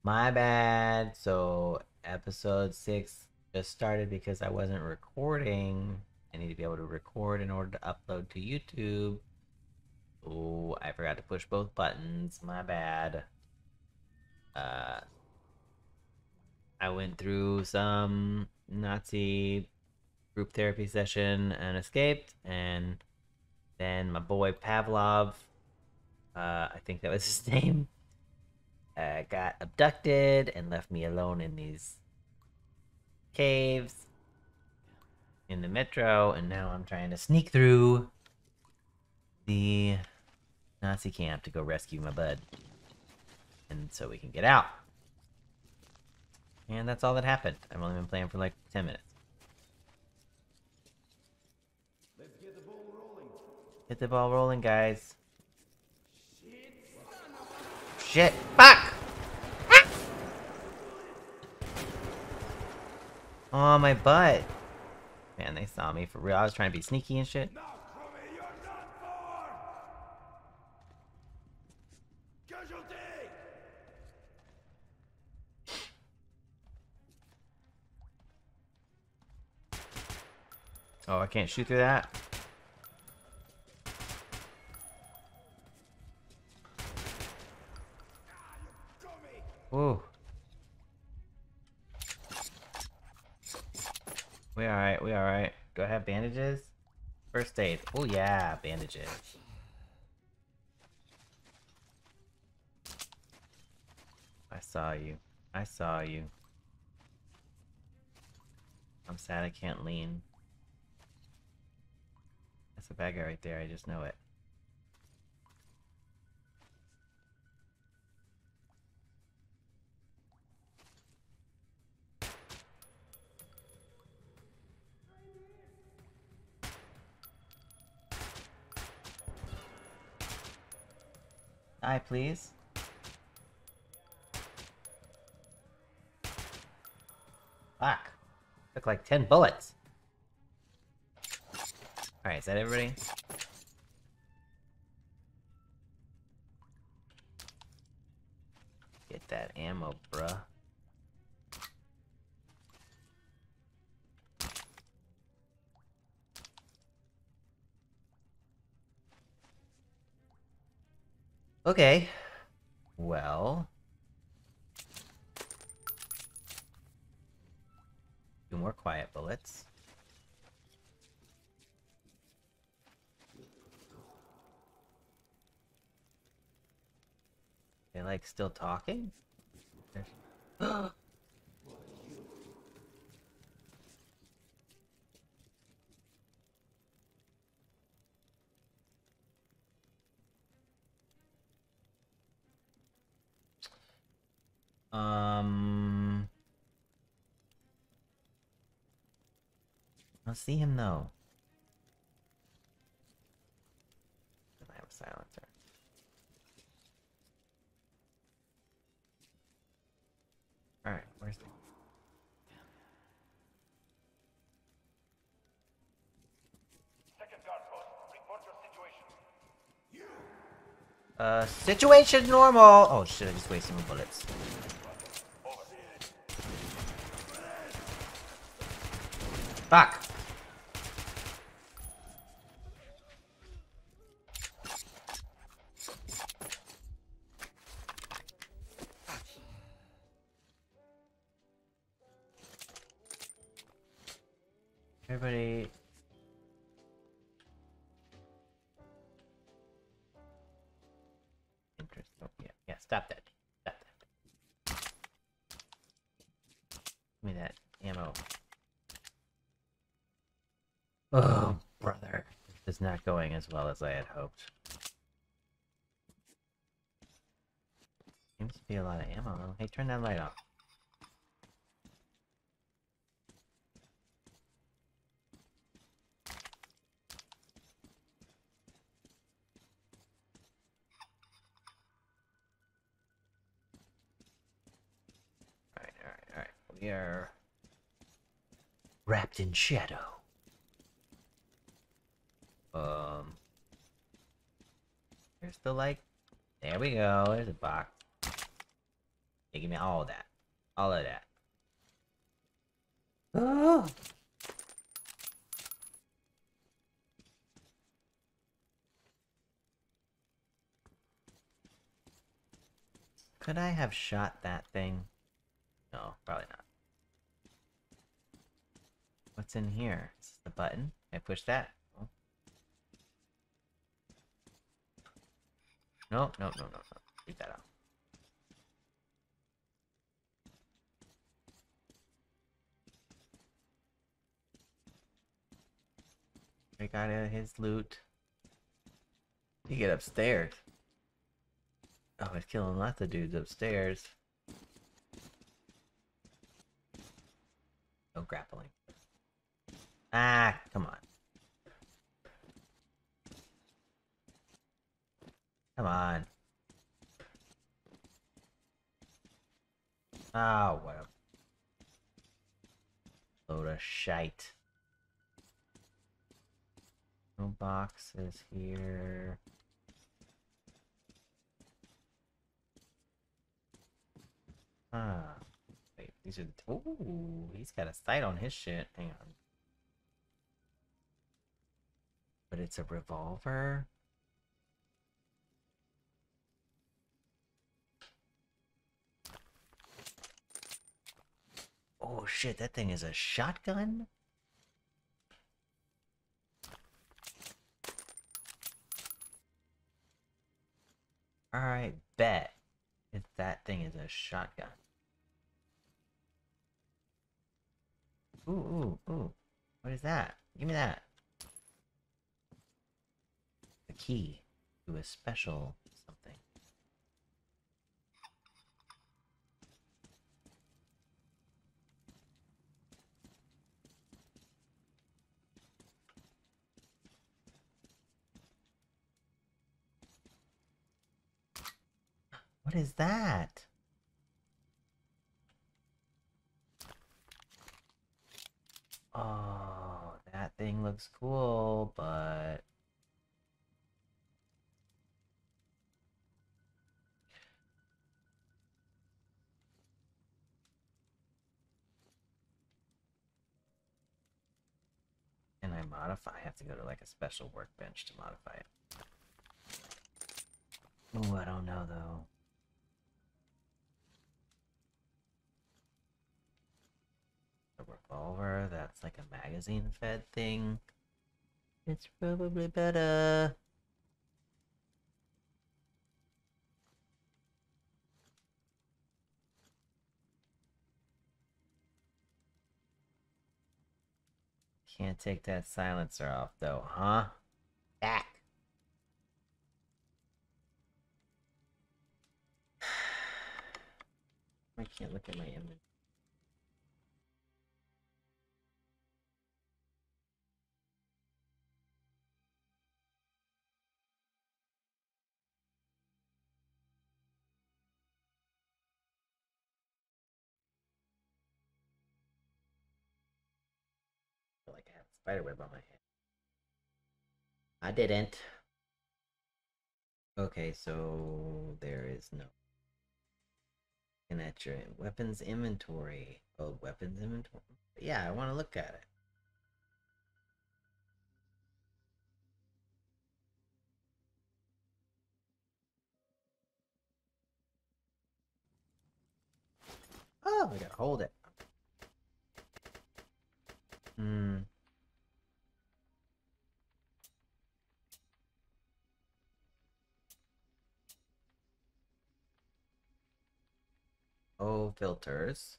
My bad. So episode 6 just started because I wasn't recording. I need to be able to record in order to upload to YouTube. Oh, I forgot to push both buttons. My bad. Uh, I went through some Nazi group therapy session and escaped, and then my boy Pavlov, I think that was his name, got abducted and left me alone in these caves in the metro, and now I'm trying to sneak through the Nazi camp to go rescue my bud, and so we can get out. And that's all that happened. I've only been playing for like 10 minutes. Let's get the ball rolling. Hit the ball rolling, guys. Shit! Fuck! Oh, my butt. Man, they saw me for real. I was trying to be sneaky and shit. Now, Crummy, you're done for! Casualty! Oh, I can't shoot through that? Ooh. We alright, we alright. Do I have bandages? First aid. Oh yeah, bandages. I saw you. I saw you. I'm sad I can't lean. That's a bad guy right there, I just know it. Die, please. Fuck. Took like 10 bullets. Alright, is that everybody? Get that ammo, bruh. Okay. Well. Two more quiet bullets. They like still talking? I don't see him though. I have a silencer. Alright, where's the... Second guard post, report your situation. Situation normal! Oh shit, I just wasted my bullets. Fuck! Everybody... Interest... Oh, yeah, stop that. Stop that. Give me that ammo. Oh, brother. This is not going as well as I had hoped. Seems to be a lot of ammo though. Hey, turn that light off. Alright. We are wrapped in shadow. There's the light. There we go. There's a box. Yeah, give me all of that. All of that. Oh! Could I have shot that thing? No, probably not. What's in here? Is this the button? Can I push that? Oh. No, no, no, no, no. Leave that out. I got his loot. You get upstairs. Oh, it's killing lots of dudes upstairs. No grappling. Ah, come on. Come on. Oh, what a load of shite. No boxes here. Ah. Wait, these are... Ooh, he's got a sight on his shit. Hang on. But it's a revolver? Oh shit, that thing is a shotgun? Alright, bet. If that thing is a shotgun. Ooh, ooh, ooh. What is that? Give me that. The key to a special something. What is that? Oh, that thing looks cool, but... Can I modify? I have to go to like a special workbench to modify it. Oh, I don't know though. A revolver, that's like a magazine fed thing. It's probably better. Can't take that silencer off though, huh? Back. I can't look at my image. I feel like I have a spider web on my head. I didn't. Okay, so there is no. And at your weapons inventory. Oh, weapons inventory. Yeah, I want to look at it. Oh, I gotta hold it. Hmm. Oh, filters.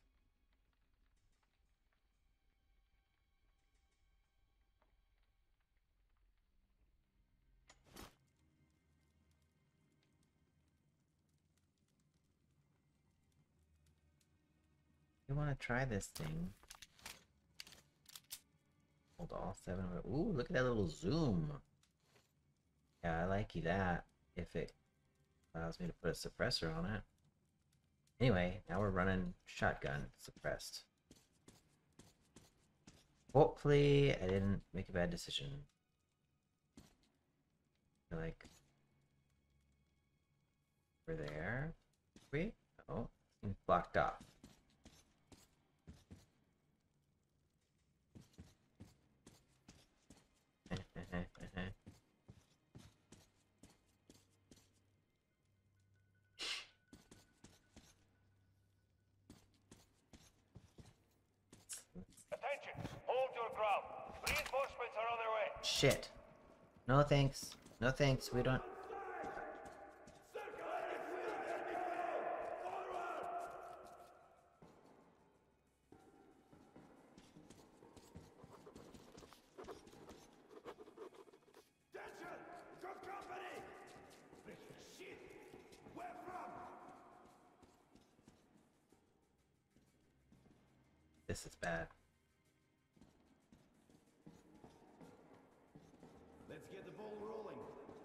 You want to try this thing? Hold all seven. Ooh, look at that little zoom. Yeah, I like you that. If it allows me to put a suppressor on it. Anyway, now we're running shotgun suppressed. Hopefully, I didn't make a bad decision. Like, we're there. We? Oh, Blocked off. Attention! Hold your ground. Reinforcements are on their way. Shit. No thanks. No thanks. We don't. Attention! Good company! Shit! Where from? This is bad. Let's get the ball rolling.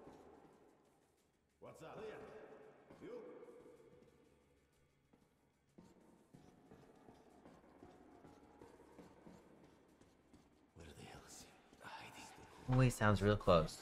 What's up? Clear. You? Where the hell is he hiding? Oh, he sounds real close.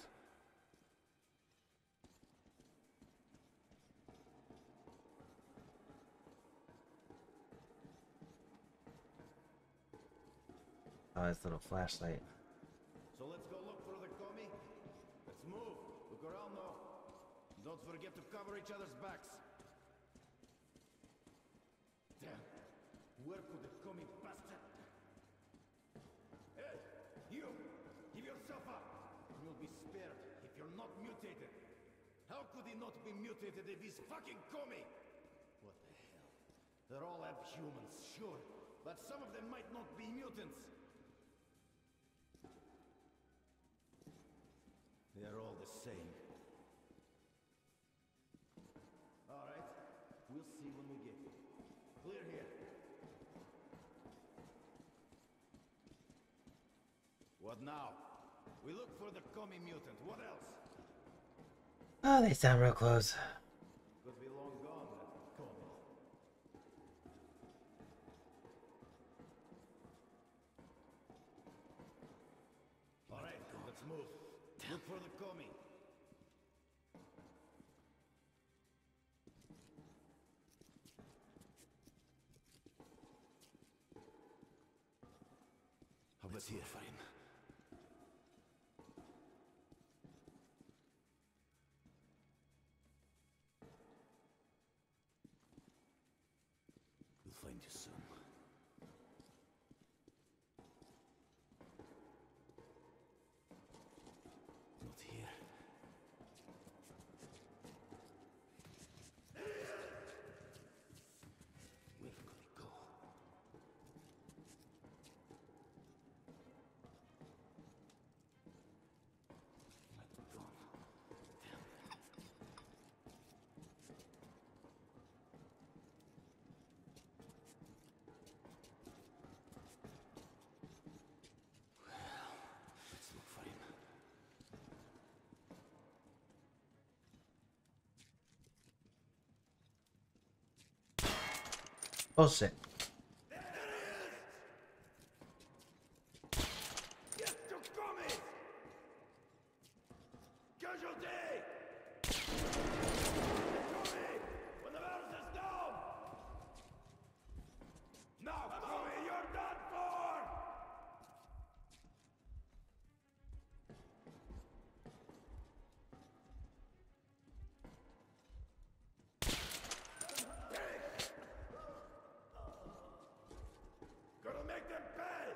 Oh, his little flashlight. So let's go look for the commie. Let's move. Look around though. Don't forget to cover each other's backs. Damn. Where could the commie bastard? Hey, you! Give yourself up! You'll be spared if you're not mutated. How could he not be mutated if he's fucking commie? What the hell? They're all abhumans, sure. But some of them might not be mutants. They're all the same. All right. We'll see when we get there. Clear here. What now? We look for the commie mutant. What else? Oh, they sound real close. Could be long gone, that commie. All right, let's move. Look for the commie. Let's hear for him. We'll find you soon. Not here. Where could he go? Might be gone. Damn. Well, let's look for him. Bullshit. Get to commie! Casualty! Commie! When the mouse is down! Now, commie, you're done for! Gonna make them pay!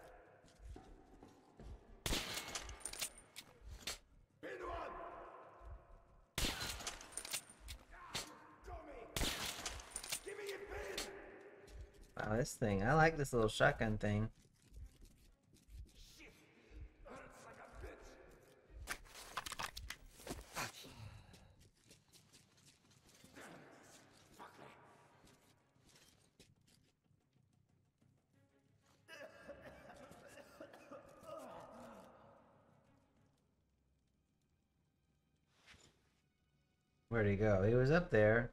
Pin one! Commie! Give me a pin! Wow, this thing. I like this little shotgun thing. Shit! Hurts like a bitch! Fucker! Where'd he go? He was up there.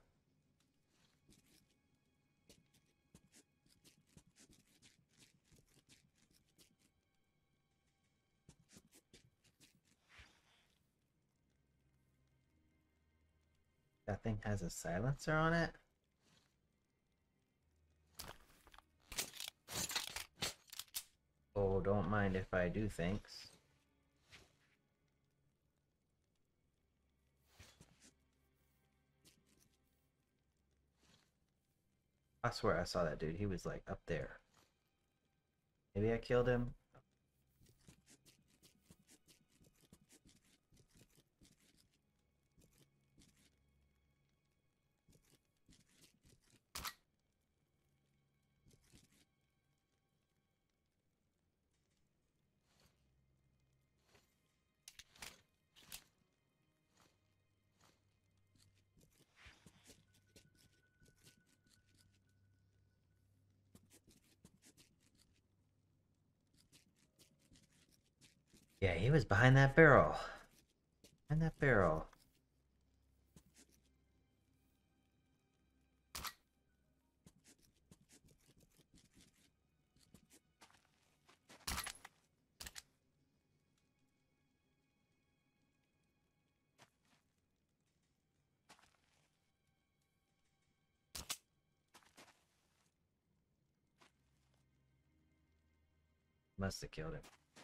That thing has a silencer on it? Oh, don't mind if I do, thanks. I swear I saw that dude. He was like up there. Maybe I killed him. Yeah, he was behind that barrel. Behind that barrel. Must have killed him.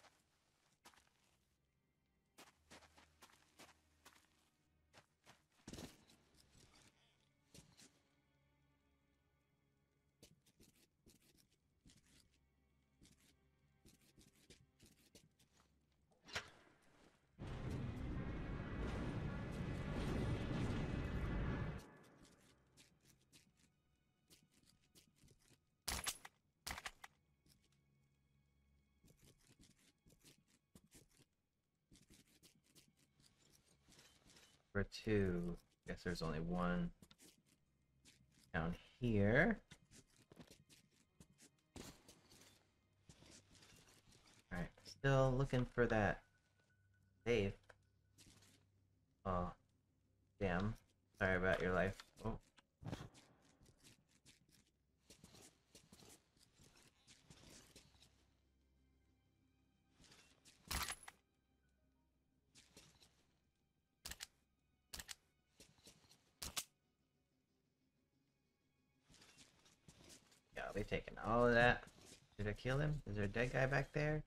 For two. Guess there's only one down here. Alright, still looking for that safe. Oh, damn. Sorry about your life. Oh. Yeah, I'll be taking all of that. Did I kill him? Is there a dead guy back there?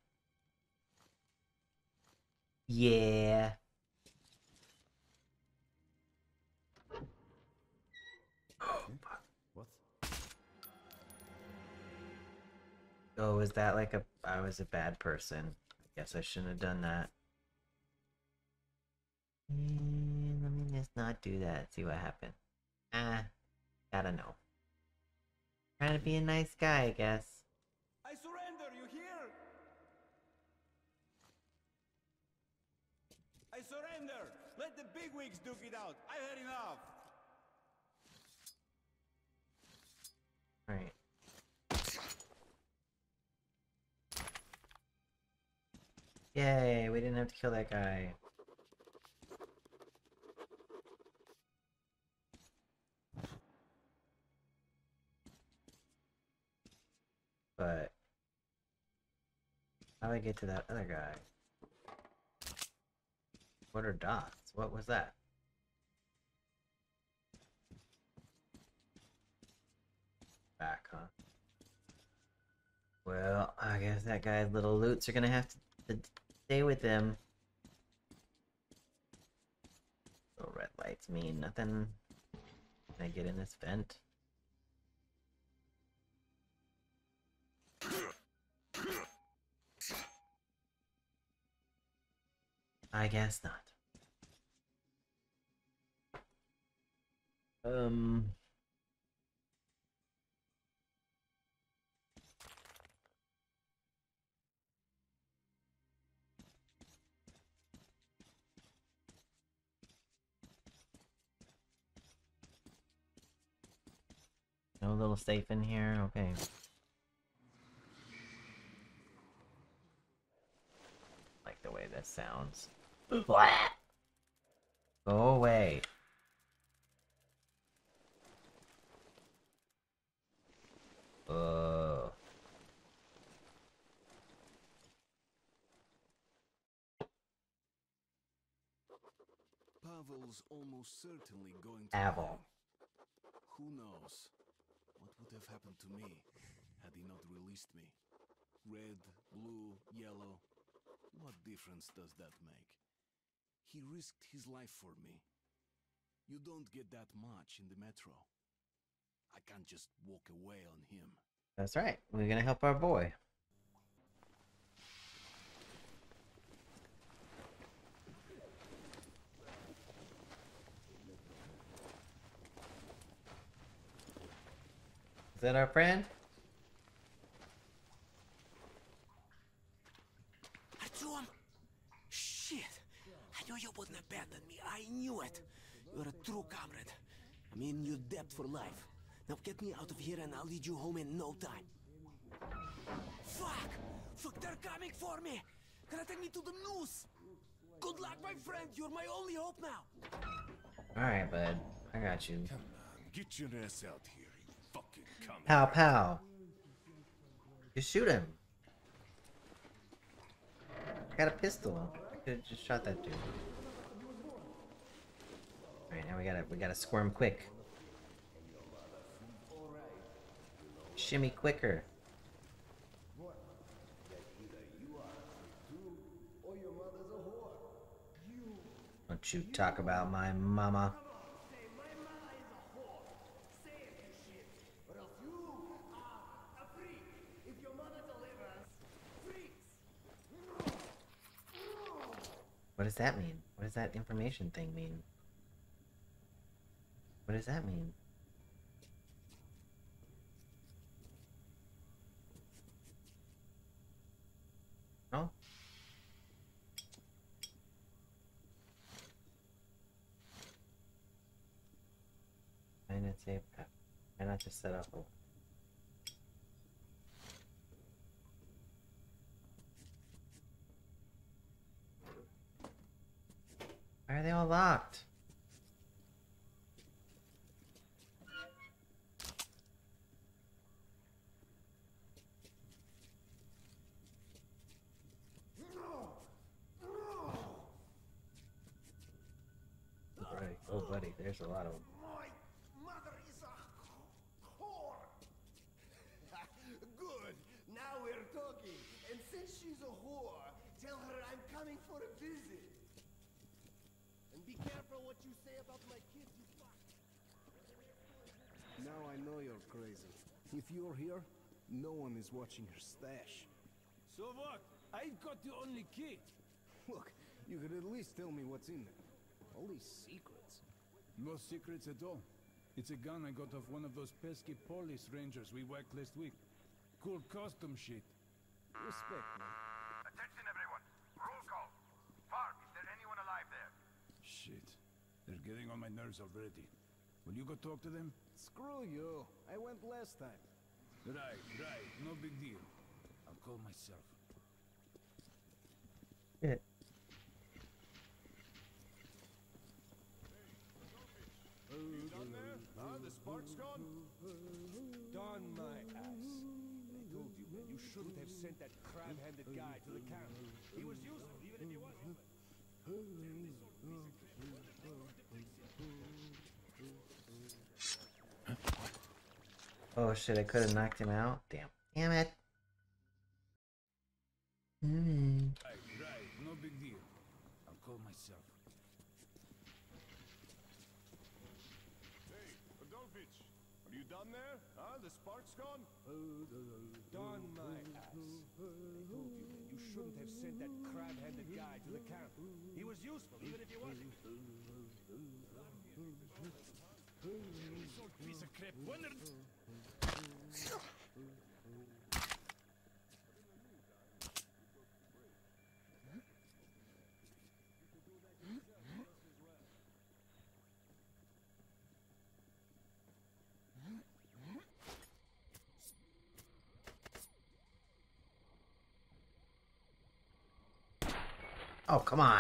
Yeah. Oh, fuck. What? Oh, was that like I was a bad person. I guess I shouldn't have done that. Let me just not do that. See what happens. Gotta know. Trying to be a nice guy, I guess. I surrender, you hear? I surrender! Let the bigwigs duke it out! I've had enough! Alright. Yay, we didn't have to kill that guy. But how do I get to that other guy? What are dots? What was that? Back, huh? Well, I guess that guy's little loots are gonna have to stay with him. Little red lights mean nothing. Can I get in this vent? I guess not. No little safe in here? Okay. Like the way this sounds. Blah! Go away. Pavel's almost certainly going to Pavel. Who knows? What would have happened to me had he not released me? Red blue, yellow. What difference does that make? He risked his life for me. You don't get that much in the metro. I can't just walk away on him. That's right. We're gonna help our boy. Is that our friend? I threw him. Shit. I knew you wouldn't abandon me. I knew it. You're a true comrade. I'm in your debt for life. Now get me out of here and I'll lead you home in no time. Fuck! Fuck, they're coming for me! Gonna take me to the noose! Good luck, my friend! You're my only hope now! Alright, bud. I got you. Come on, get your ass out here, you fucking cunt. Pow pow. Just shoot him. I got a pistol. I could've just shot that dude. Alright, now we gotta squirm quick. Shimmy quicker. Don't you talk about my mama. What does that mean? What does that information thing mean? What does that mean? No? Why not say prep? Why not just set up a... Why are they all locked? Right. Oh, buddy, there's a lot of them. My mother is a whore! Good, now we're talking. And since she's a whore, tell her I'm coming for a visit. And be careful what you say about my kids, you fuck. Now I know you're crazy. If you're here, no one is watching your stash. So what? I've got the only key. Look, you could at least tell me what's in there. All these secrets. No secrets at all. It's a gun I got off one of those pesky police rangers we whacked last week. Cool custom shit. Respect, man. Attention, everyone. Roll call. Farm, is there anyone alive there? Shit. They're getting on my nerves already. Will you go talk to them? Screw you. I went last time. Right. No big deal. I'll call myself. Shit. You done there? Huh? The spark's gone? Darn my ass. I told you, man, you shouldn't have sent that crab-handed guy to the camp. He was useful, even if he wasn't. Oh shit, I could have knocked him out. Damn. Damn it. Right. No big deal. I'll call myself. Hey, Adolfich, are you done there? Huh? The spark's gone? Darn my ass. I told you, man, you shouldn't have sent that crab-handed guy to the camp. He was useful, even if he wasn't. This old piece of crap. Oh, come on.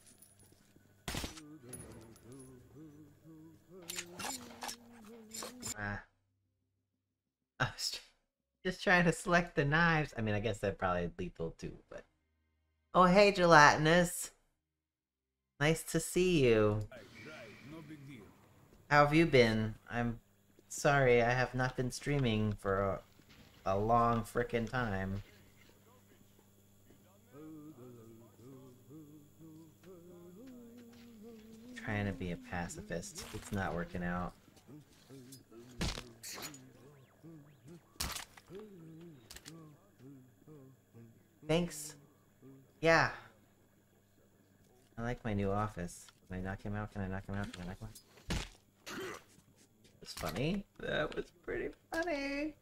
I was just trying to select the knives. I mean, I guess that probably lethal too, but... Oh, hey, Gelatinous. Nice to see you. Right. No big deal. How have you been? I'm sorry, I have not been streaming for a long frickin' time. trying to be a pacifist. It's not working out. Thanks. Yeah. I like my new office. Can I knock him out? Can I knock him out? Can I knock him out? That's funny. That was pretty funny.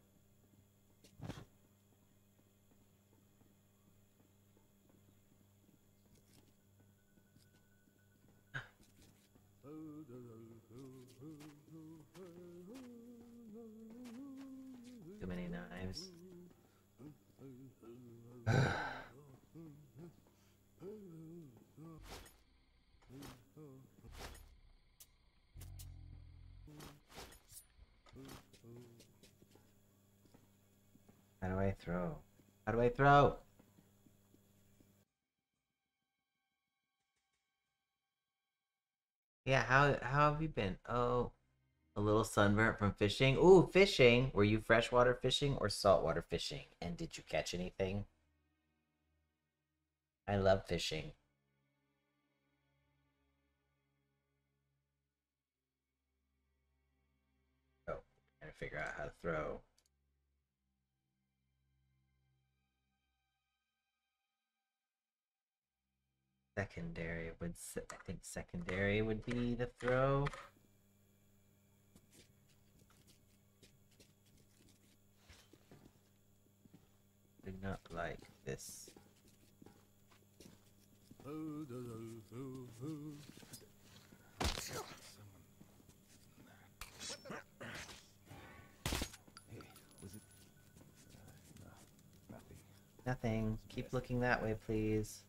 Too many knives. How do I throw? How do I throw? Yeah, how have you been? Oh, a little sunburnt from fishing. Ooh, fishing. Were you freshwater fishing or saltwater fishing? And did you catch anything? I love fishing. Oh, trying to figure out how to throw. Secondary would, I think secondary would be the throw. Do not like this. Nothing. Keep looking that way, please.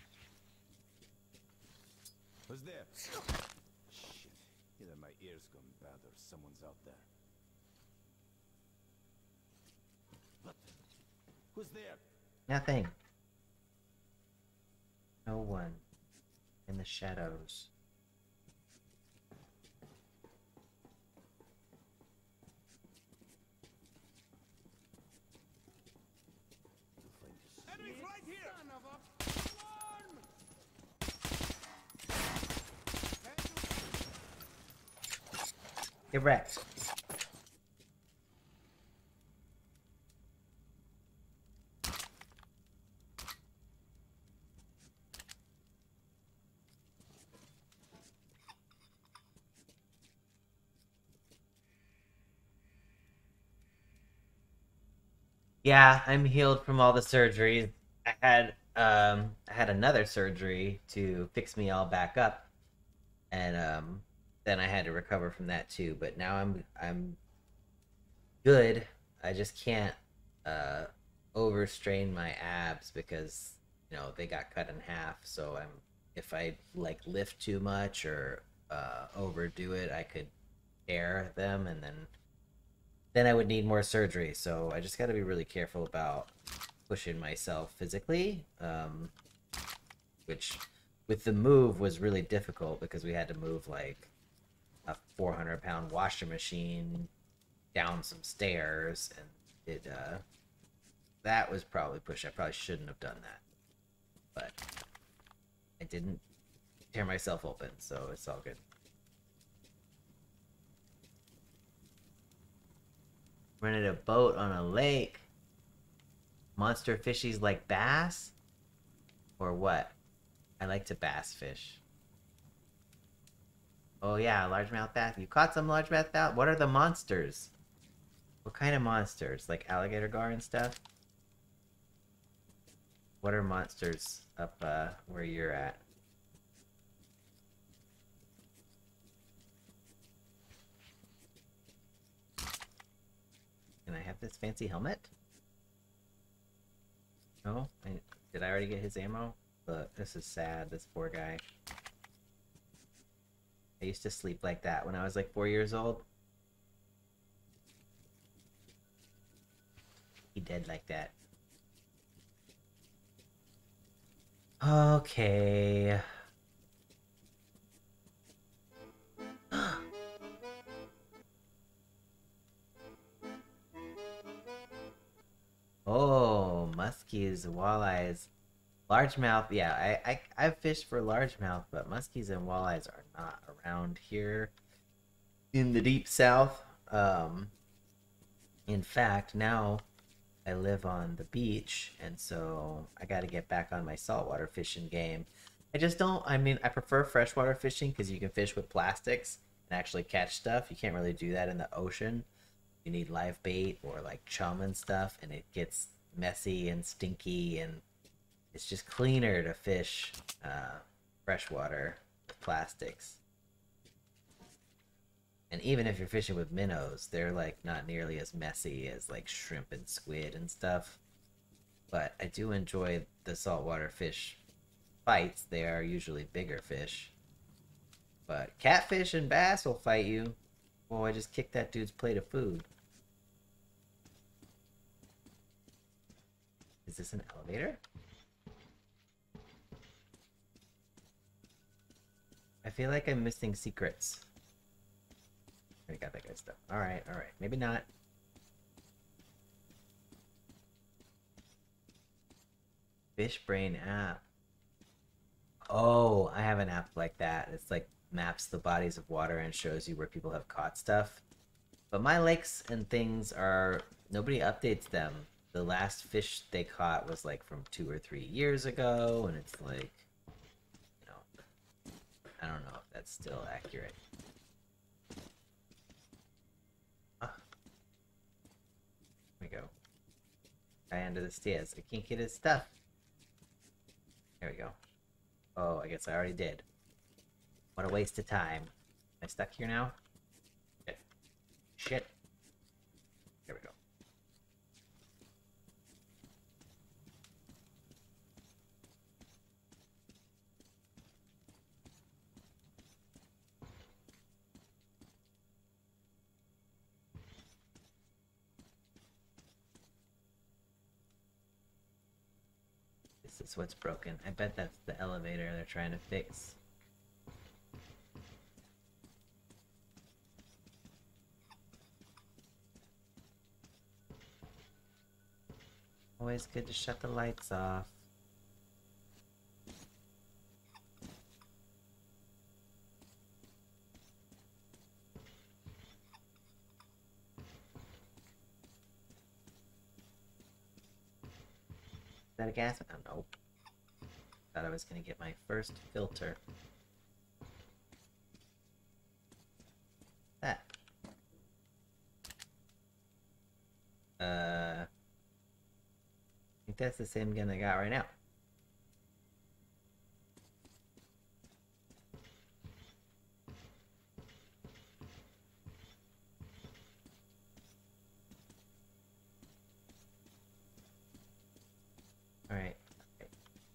Who's there? Shit. Either my ears gone bad or someone's out there. What? Who's there? Nothing. No one. In the shadows. Enemies right here! Son of a... Get wrecked. Yeah, I'm healed from all the surgeries. I had another surgery to fix me all back up, and then I had to recover from that too. But now I'm good. I just can't overstrain my abs because they got cut in half. So if I like lift too much or overdo it, I could tear them, and then I would need more surgery. So I just got to be really careful about pushing myself physically, which with the move was really difficult because we had to move like a 400-pound washer machine down some stairs, and that was probably push. I probably shouldn't have done that, but I didn't tear myself open, so it's all good. Rented a boat on a lake. Monster fishies like bass? Or what? I like to bass fish. Oh yeah, largemouth bass. You caught some largemouth bass? What are the monsters? What kind of monsters? Like alligator gar and stuff? What are monsters up where you're at? Can I have this fancy helmet? No? Did I already get his ammo? Look, this is sad, this poor guy. I used to sleep like that when I was like 4 years old. He dead like that. Okay. Oh, muskies, walleyes. Largemouth, yeah, I've fished for largemouth, but muskies and walleyes are not around here in the deep south. In fact, now I live on the beach, and so I got to get back on my saltwater fishing game. I just don't. I mean, I prefer freshwater fishing because you can fish with plastics and actually catch stuff. You can't really do that in the ocean. You need live bait or like chum and stuff, and it gets messy and stinky, and it's just cleaner to fish freshwater with plastics. And even if you're fishing with minnows, they're like not nearly as messy as like shrimp and squid and stuff. But I do enjoy the saltwater fish fights. They are usually bigger fish. But catfish and bass will fight you. Well, I just kicked that dude's plate of food. Is this an elevator? I feel like I'm missing secrets. I got that guy's stuff. Alright, alright. Maybe not. Fish Brain app. Oh, I have an app like that. It's like maps the bodies of water and shows you where people have caught stuff. But my lakes and things are... Nobody updates them. The last fish they caught was like from 2 or 3 years ago, and it's like... You know... I don't know if that's still accurate. There we go. Guy under the stairs. I can't get his stuff. There we go. Oh, I guess I already did. What a waste of time. Am I stuck here now? Shit. Shit. There we go. This is what's broken. I bet that's the elevator they're trying to fix. Always good to shut the lights off. Is that a gas? Oh, nope. Thought I was gonna get my first filter. That. I think that's the same gun I got right now. Alright. Okay.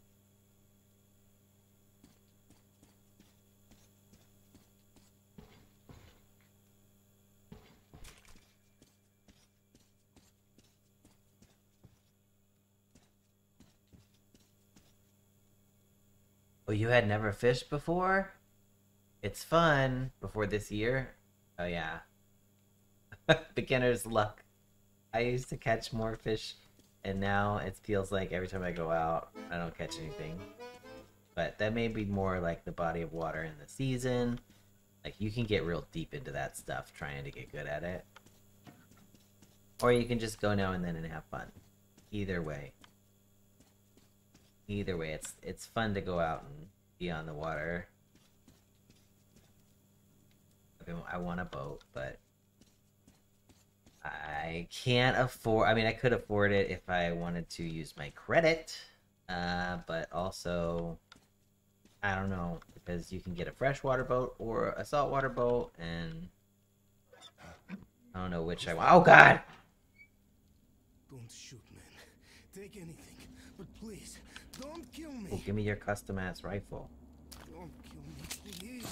Oh, you had never fished before? It's fun. Before this year? Oh, yeah. Beginner's luck. I used to catch more fish, and now it feels like every time I go out, I don't catch anything. But that may be more like the body of water in the season. Like, you can get real deep into that stuff trying to get good at it. Or you can just go now and then and have fun. Either way. Either way, it's fun to go out and be on the water. I want a boat, but I can't afford... I mean, I could afford it if I wanted to use my credit. But also, I don't know, because you can get a freshwater boat or a saltwater boat, and I don't know which I want. Oh, God! Don't shoot, man. Take anything, but please, don't kill me. Oh, give me your custom-ass rifle. Don't kill me, please.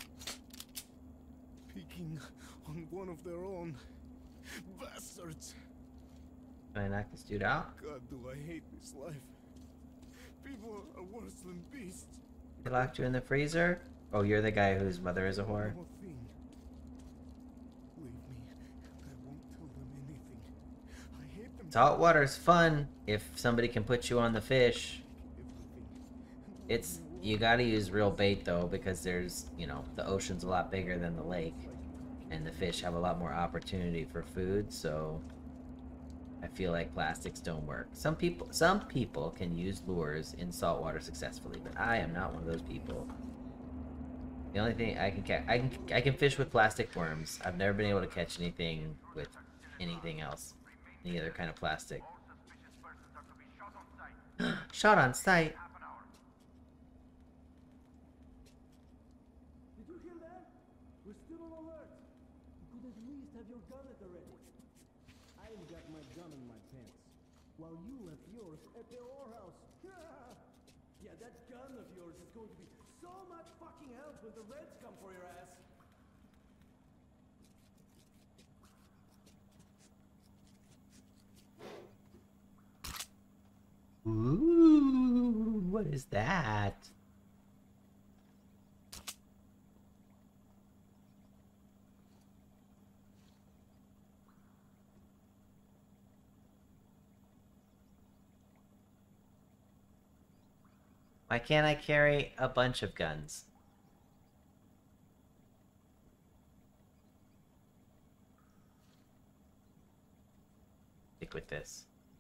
Picking on one of their own. Bastards. Can I knock this dude out? God, do I hate this life. People are worse than beasts. They locked you in the freezer? Oh, you're the guy whose mother is a whore? One more thing. Leave me, and I won't tell them anything. I hate them. Saltwater's fun if somebody can put you on the fish. Everything It's you got to use real bait though, because there's, you know, the ocean's a lot bigger than the lake, and the fish have a lot more opportunity for food. So I feel like plastics don't work. Some people can use lures in saltwater successfully, but I am not one of those people. The only thing I can fish with plastic worms. I've never been able to catch anything with anything else, any other kind of plastic. Shot on sight. Did you hear that? We're still on alert. You could at least have your gun at the ready. I've got my gun in my pants, while you left yours at the whorehouse. Yeah, that gun of yours is going to be so much fucking help when the Reds come for your ass. Ooh, what is that? Why can't I carry a bunch of guns? Stick with this.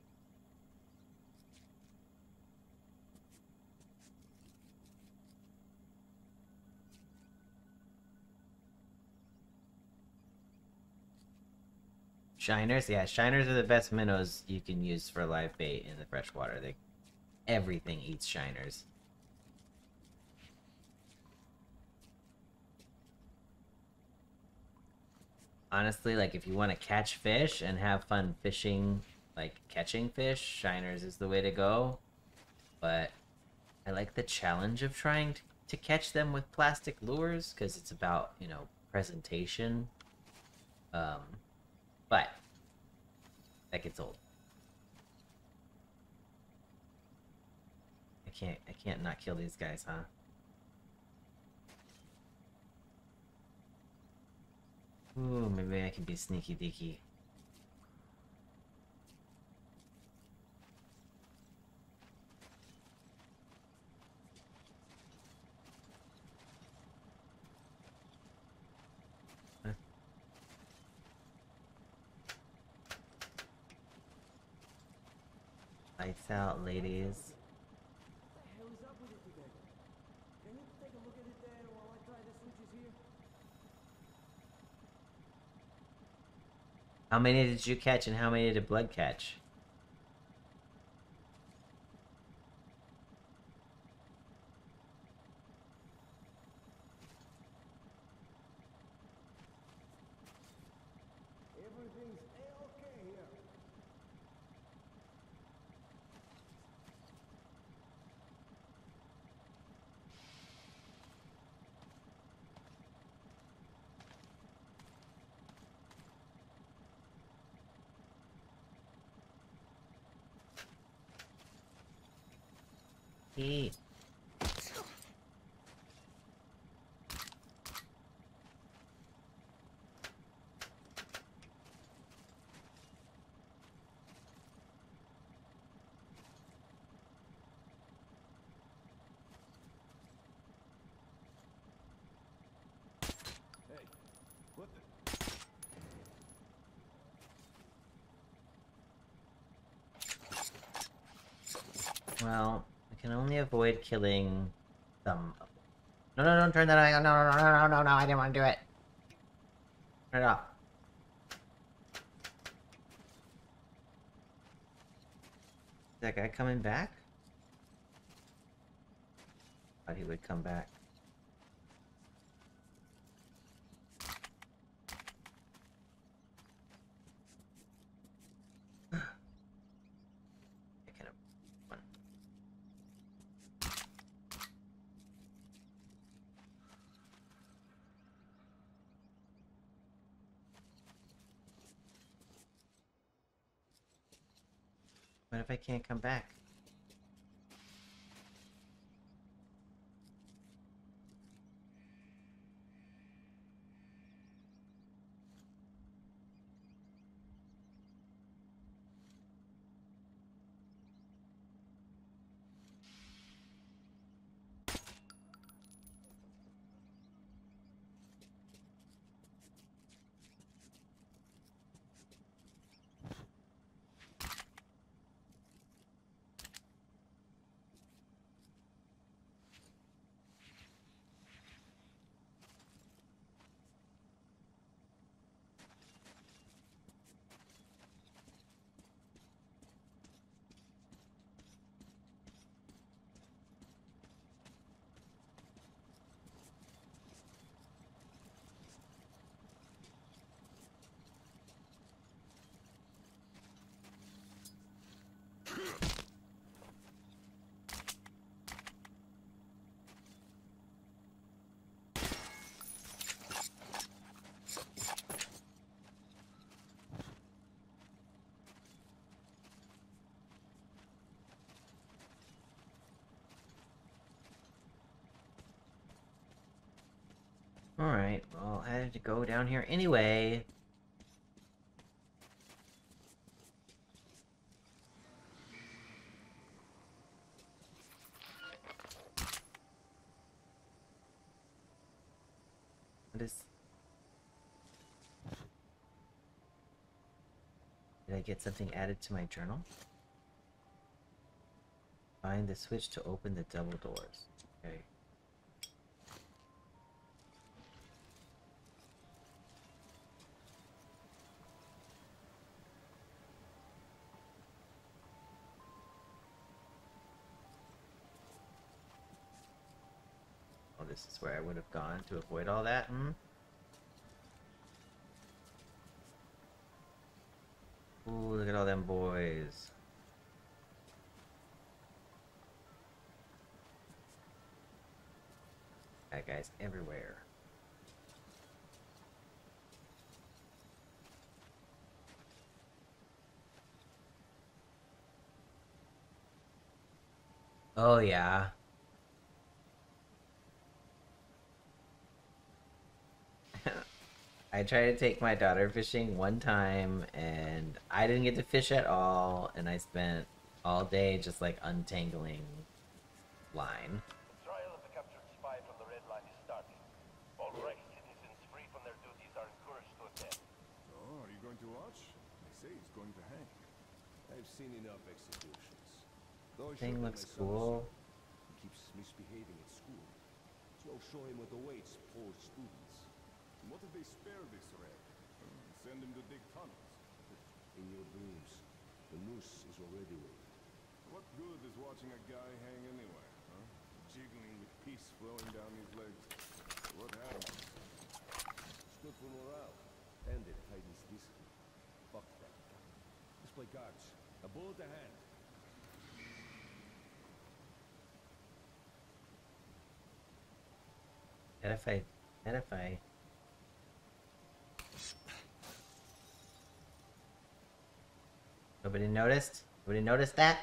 Shiners? Yeah, shiners are the best minnows you can use for live bait in the freshwater. Everything eats shiners. Honestly, like, if you want to catch fish and have fun fishing, like catching fish, shiners is the way to go. But I like the challenge of trying to catch them with plastic lures, because it's about, you know, presentation. But that gets old. I can't not kill these guys, huh? Ooh, maybe I can be sneaky deaky. Lights out, ladies. What the hell is up with it today? Can you take a look at it there while I try the switches here? How many did you catch and how many did Blood catch? Everything's A-okay here. Eat. Hey, what the? Well, I can only avoid killing some. No, no, don't turn that on. No, no, no, no, no, no, no, I didn't want to do it. Turn it off. Is that guy coming back? Thought he would come back. I kind of one. What if I can't come back? Alright, well, I had to go down here anyway. What is... Did I get something added to my journal? Find the switch to open the double doors. Okay. Oh, this is where I would have gone to avoid all that, hmm? Ooh, look at all them boys. That guy's everywhere. Oh, yeah. I tried to take my daughter fishing one time, and I didn't get to fish at all, and I spent all day just, like, untangling line. The trial of the captured spy from the Red Line is starting. All right, citizens free from their duties are encouraged to attend. Oh, are you going to watch? They say he's going to hang. I've seen enough executions. Though I Thing should let looks my son cool. He keeps misbehaving at school. So I'll show him what awaits poor students. What if they spare this red? Send him to dig tunnels. In your dreams, the noose is already weighted. What good is watching a guy hang anywhere, huh? Jiggling with piss flowing down his legs. What happens? It's good for morale, and it heightens discipline. Fuck that. Let's play cards. A bullet a hand. Edify. Nobody noticed? Nobody noticed that?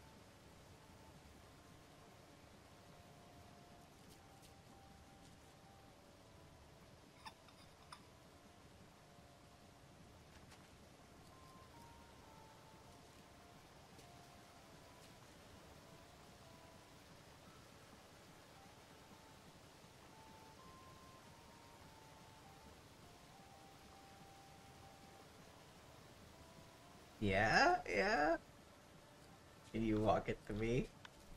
Yeah, yeah. Can you walk it to me?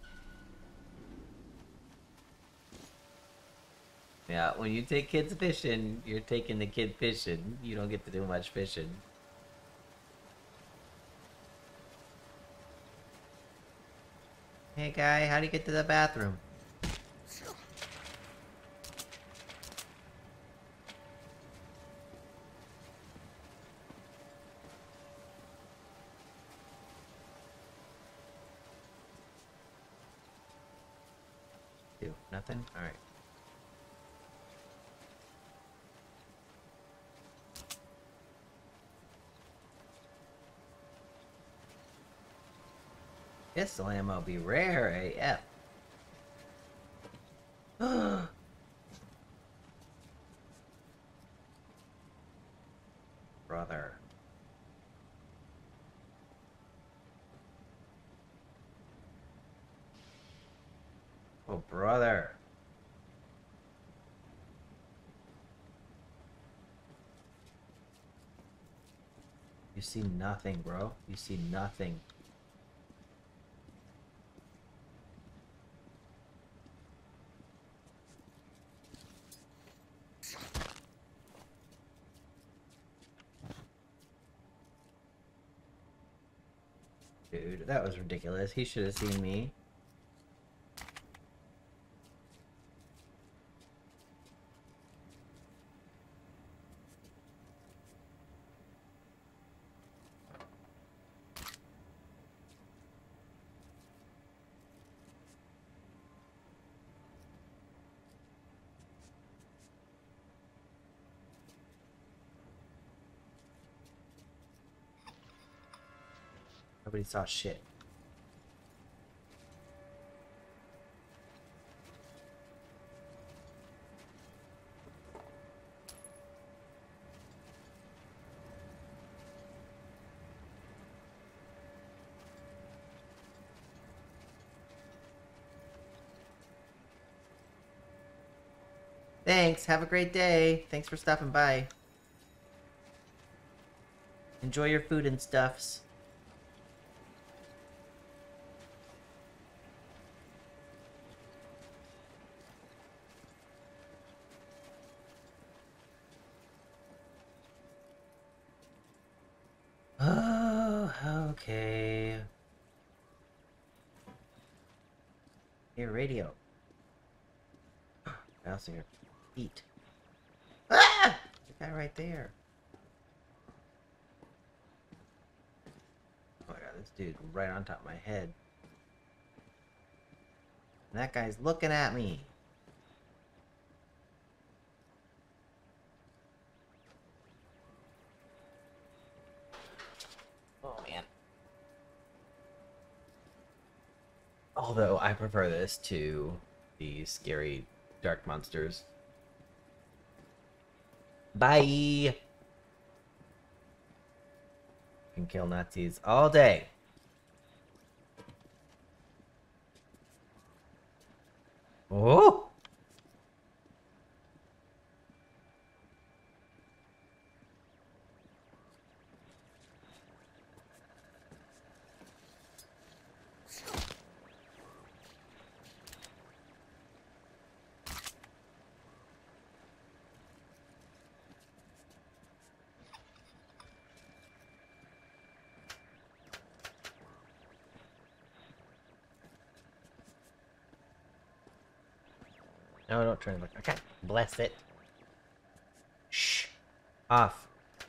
Yeah, when you take kids fishing, you're taking the kid fishing. You don't get to do much fishing. Hey guy, how do you get to the bathroom? Do nothing? Alright. Pistol ammo be rare AF. Brother. Oh, brother. You see nothing, bro. You see nothing. Dude, that was ridiculous. He should have seen me. Nobody saw shit. Thanks. Have a great day. Thanks for stopping by. Enjoy your food and stuffs. Oh, okay. Here, radio. I also hear feet. Ah! The guy right there. Oh my god, this dude right on top of my head. And that guy's looking at me. Oh man. Although I prefer this to the scary dark monsters. Bye! Can kill Nazis all day. Oh! No, don't turn it back. Okay. Bless it. Shh. Off.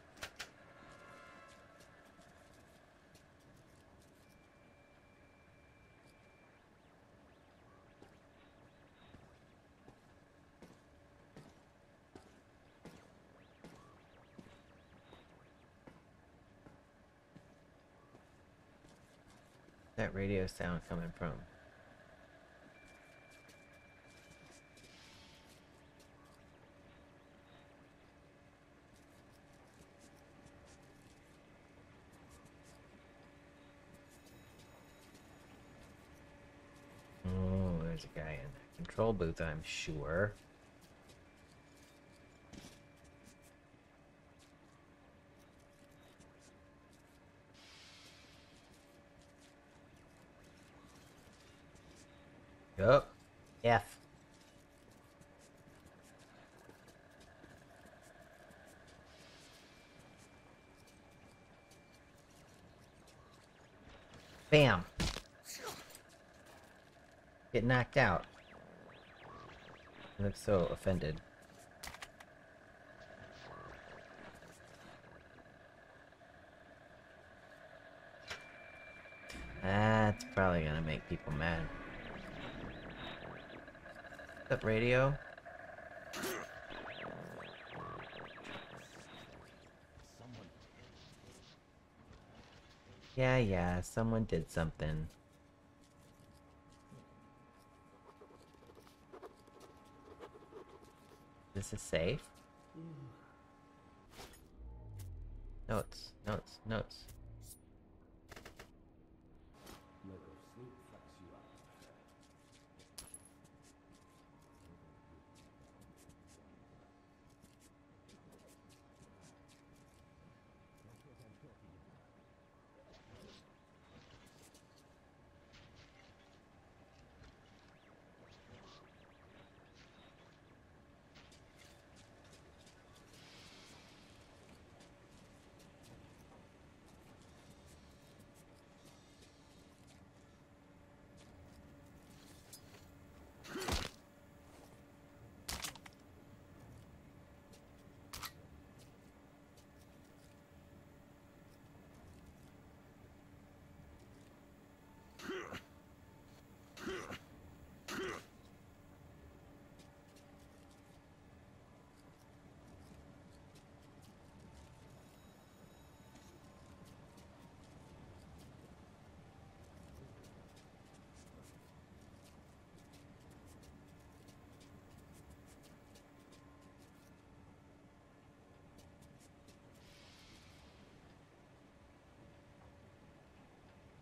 That radio sound coming from? Oh, there's a guy in the control booth, I'm sure. Yup. F. Bam. Get knocked out. I look so offended. That's probably gonna make people mad. What's up, radio? Yeah, someone did something. This is safe? Notes.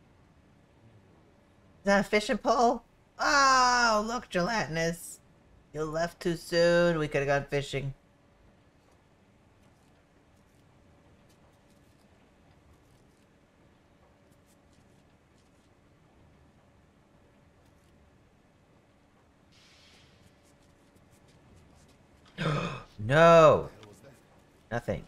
Is that a fishing pole? Oh, look, gelatinous. You left too soon. We could have gone fishing. No! Nothing.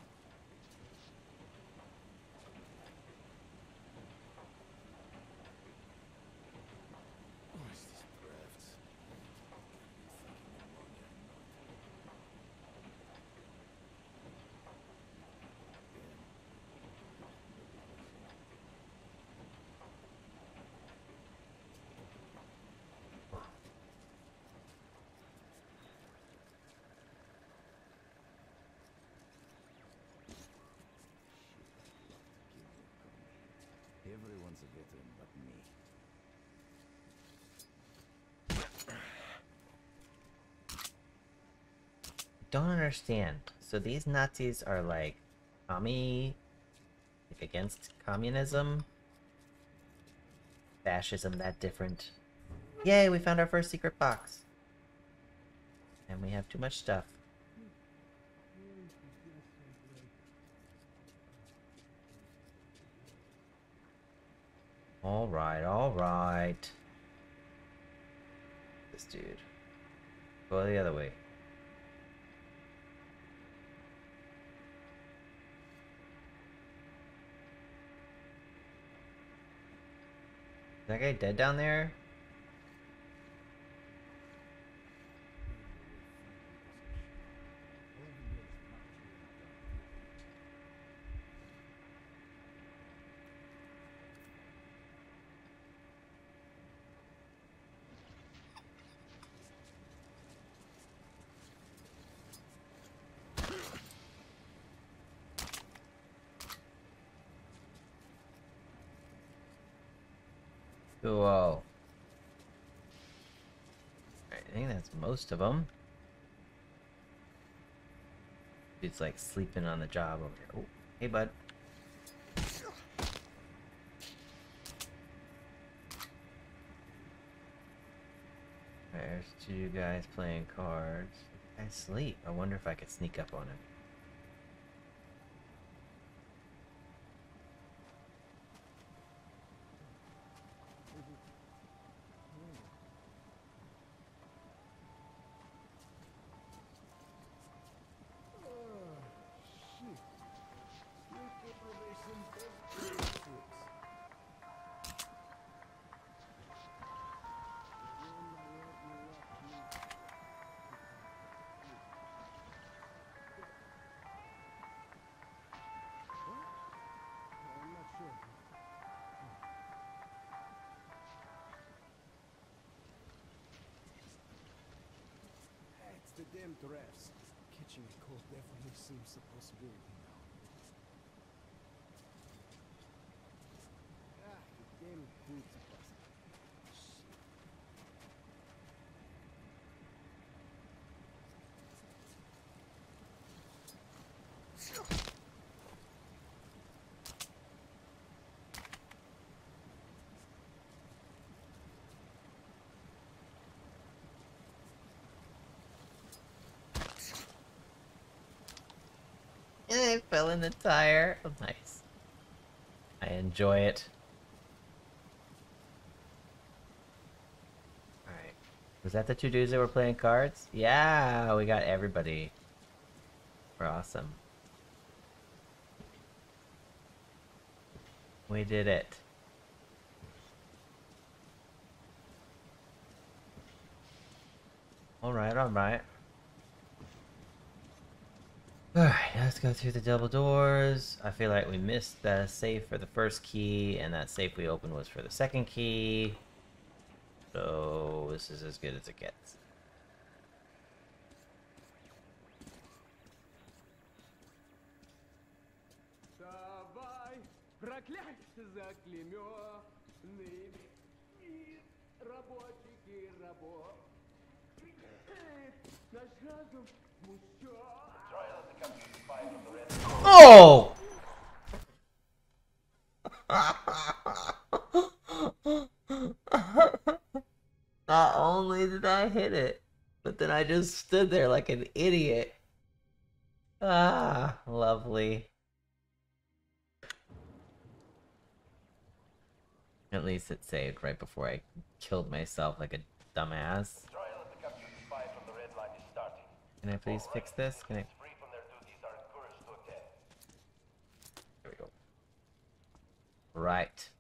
Everyone's a veteran but me. Don't understand. So these Nazis are like like against communism? Fascism that different? Yay, we found our first secret box. And we have too much stuff. Alright, alright. This dude. Go the other way. Is that guy dead down there? Cool. I think that's most of them. It's like sleeping on the job over here. Oh, hey, bud. There's two guys playing cards. I sleep. I wonder if I could sneak up on him. It's the damn drafts. Catching a cold definitely seems a possibility now. Ah, the damn boots are busted. Shit. And I fell in the tire. Oh, nice. I enjoy it. Alright. Was that the two dudes that were playing cards? Yeah, we got everybody. We're awesome. We did it. Alright, alright. Alright, let's go through the double doors. I feel like we missed the safe for the first key, and that safe we opened was for the second key. So, this is as good as it gets. Давай, проклятье заклеменный мир, работники работ. Наш разум смущен. Trial to capture the spy from the Red Oh! Not only did I hit it, But then I just stood there like an idiot. Ah, lovely. At least it saved right before I killed myself like a dumbass. Trial of the captured spy from the Red Line is starting. Can I please fix this? Can I? Free from their duties are encouraged to attend. There we go. Right.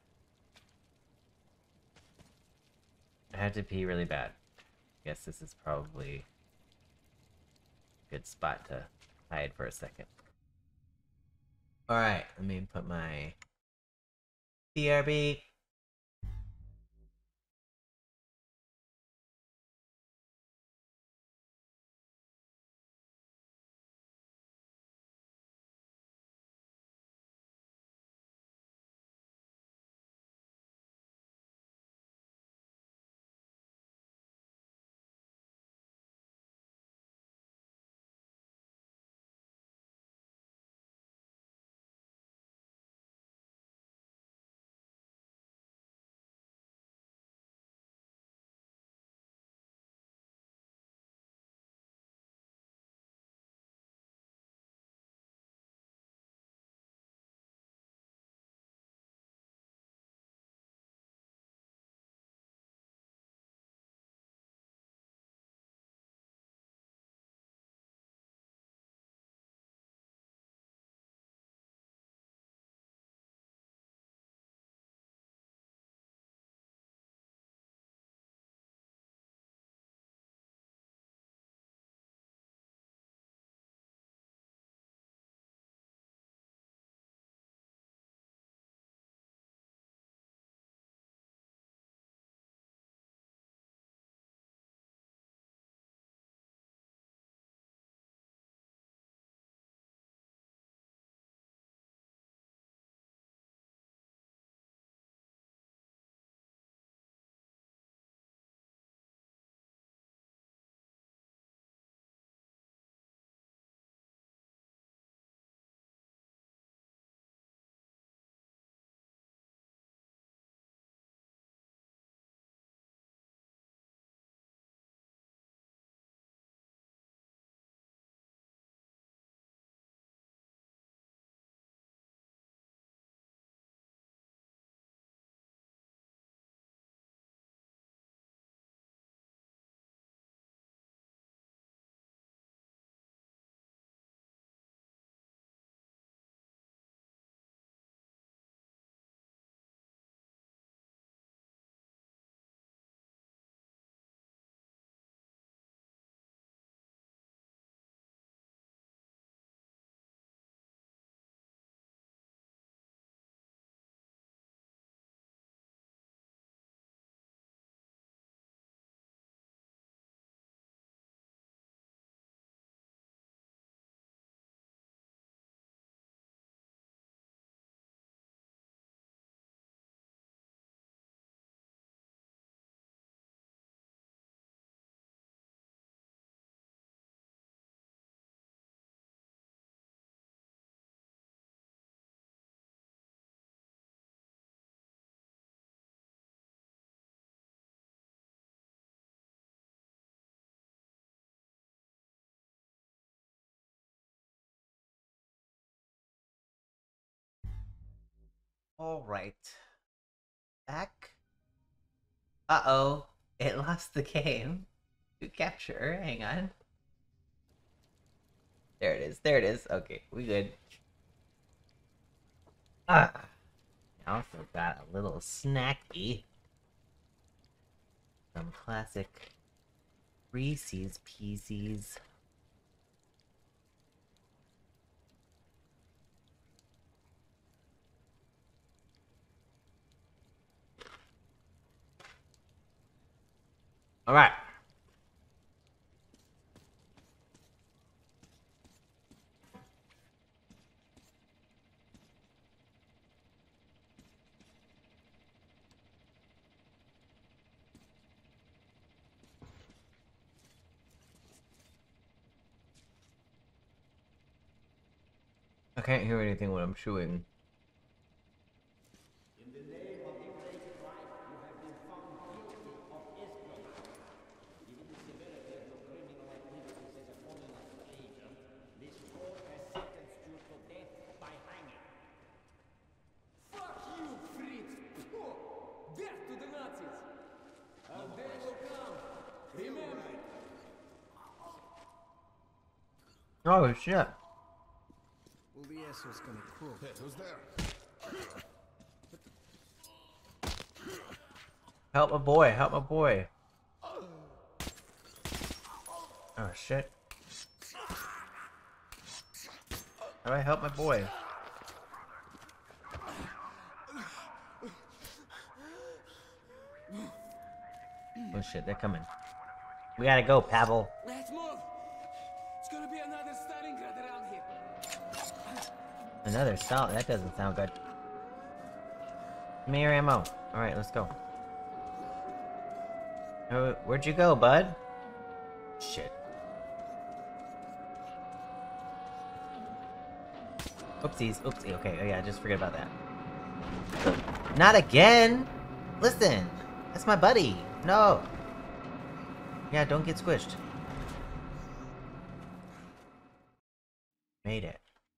I had to pee really bad. Guess this is probably a good spot to hide for a second. Alright, let me put my BRB. Alright. Back. Uh-oh. It lost the game. To capture. Hang on. There it is. There it is. Okay, we good. Ah. I also got a little snacky. Some classic Reese's Pieces. Alright. I can't hear anything when I'm chewing. In the name of the great light, you have been found guilty of espionage. Given the severity of Oh shit. Well, the asshole's gonna croak. Hey, who's there? Help my boy, help my boy. Oh shit. How do I help my boy? Oh shit, they're coming. We gotta go, Pavel. Let's move. It's gonna be another Stalingrad around here. Another salt, that doesn't sound good. Give me your ammo. Alright, let's go. Where'd you go, bud? Shit. Oopsies, oopsie. Okay, oh yeah, just forget about that. Not again! Listen! That's my buddy! No! Yeah, don't get squished. Made it.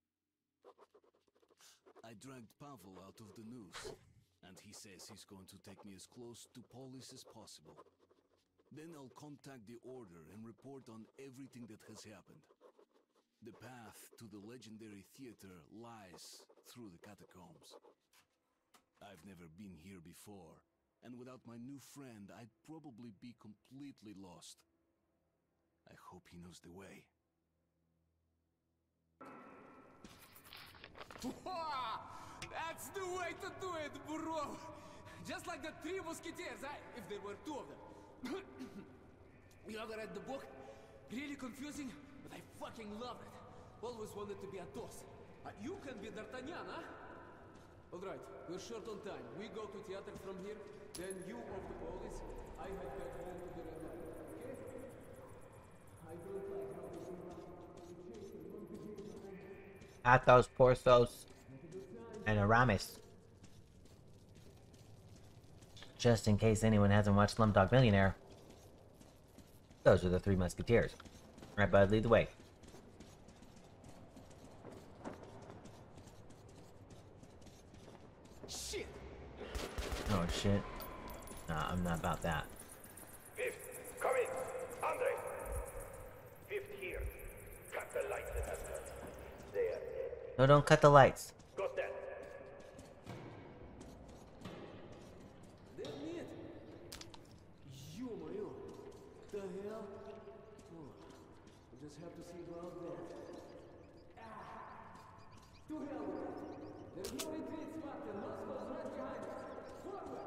I dragged Pavel out of the noose, and he says he's going to take me as close to Polis as possible. Then I'll contact the Order and report on everything that has happened. The path to the legendary theater lies through the catacombs. I've never been here before, and without my new friend, I'd probably be completely lost. I hope he knows the way. That's the way to do it, bro. Just like the Three Musketeers, if there were two of them. You ever read the book? Really confusing, but I fucking love it. Always wanted to be Athos. You can be D'Artagnan, huh? Alright, we're short on time. We go to theater from here, then you off the police. I head back home to the Red Line, okay? I don't like how this Athos, Porthos, and Aramis. Just in case anyone hasn't watched Slumdog Millionaire. Those are the Three Musketeers. Right, bud, lead the way. Shit! Oh shit. Nah, I'm not about that. Fifth, come in. Andre. Fifth here. Cut the lights in that house. There. No, don't cut the lights. Got that. They're neat. Ё-моё! The hell? Oh, I just have to see about that. To hell with it. There's no retreat spot and Moscow's right behind us. Forward!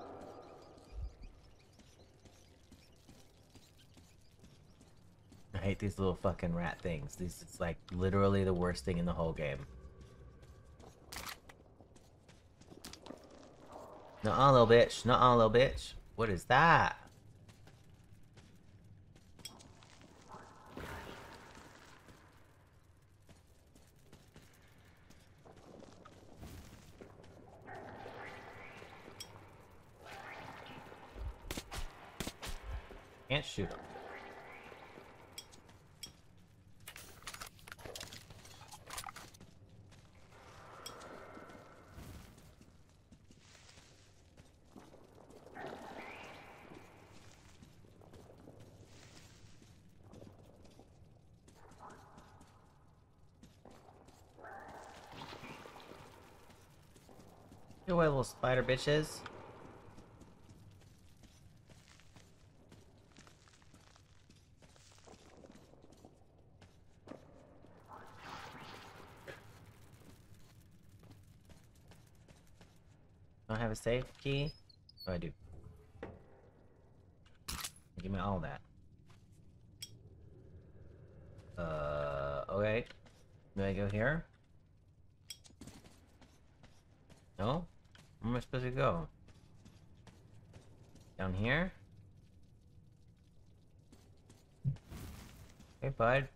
I hate these little fucking rat things. This is like literally the worst thing in the whole game. Nuh-uh, little bitch. Nuh-uh, little bitch. What is that? Can't shoot him. You away, little spider bitches. Don't have a safe key? Oh, I do. Give me all that. Okay. Do I go here? No? Where am I supposed to go? Down here? Hey, bud.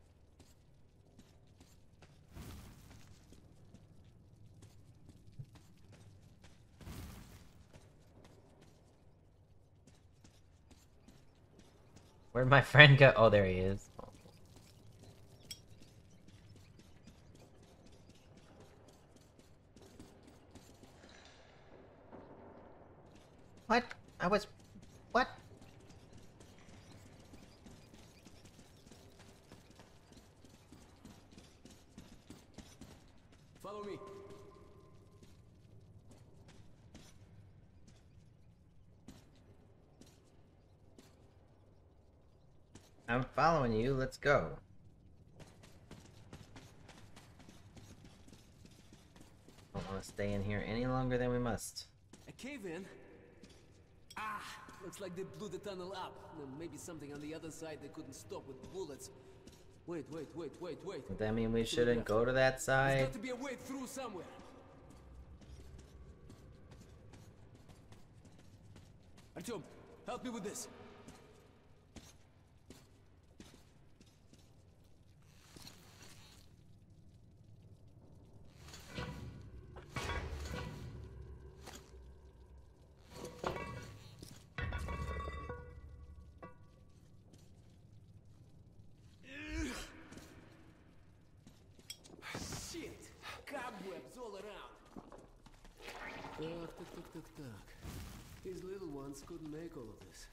Where'd my friend go? Oh, there he is. What? I was... What? follow me. I'm following you. Let's go. Don't want to stay in here any longer than we must. A cave-in? Ah, looks like they blew the tunnel up. Maybe something on the other side they couldn't stop with bullets. Wait. Does that mean we shouldn't go to that There's side? got to be a way through somewhere. Artyom, help me with this. Shit! Cobwebs all around. Так. These little ones couldn't make all of this.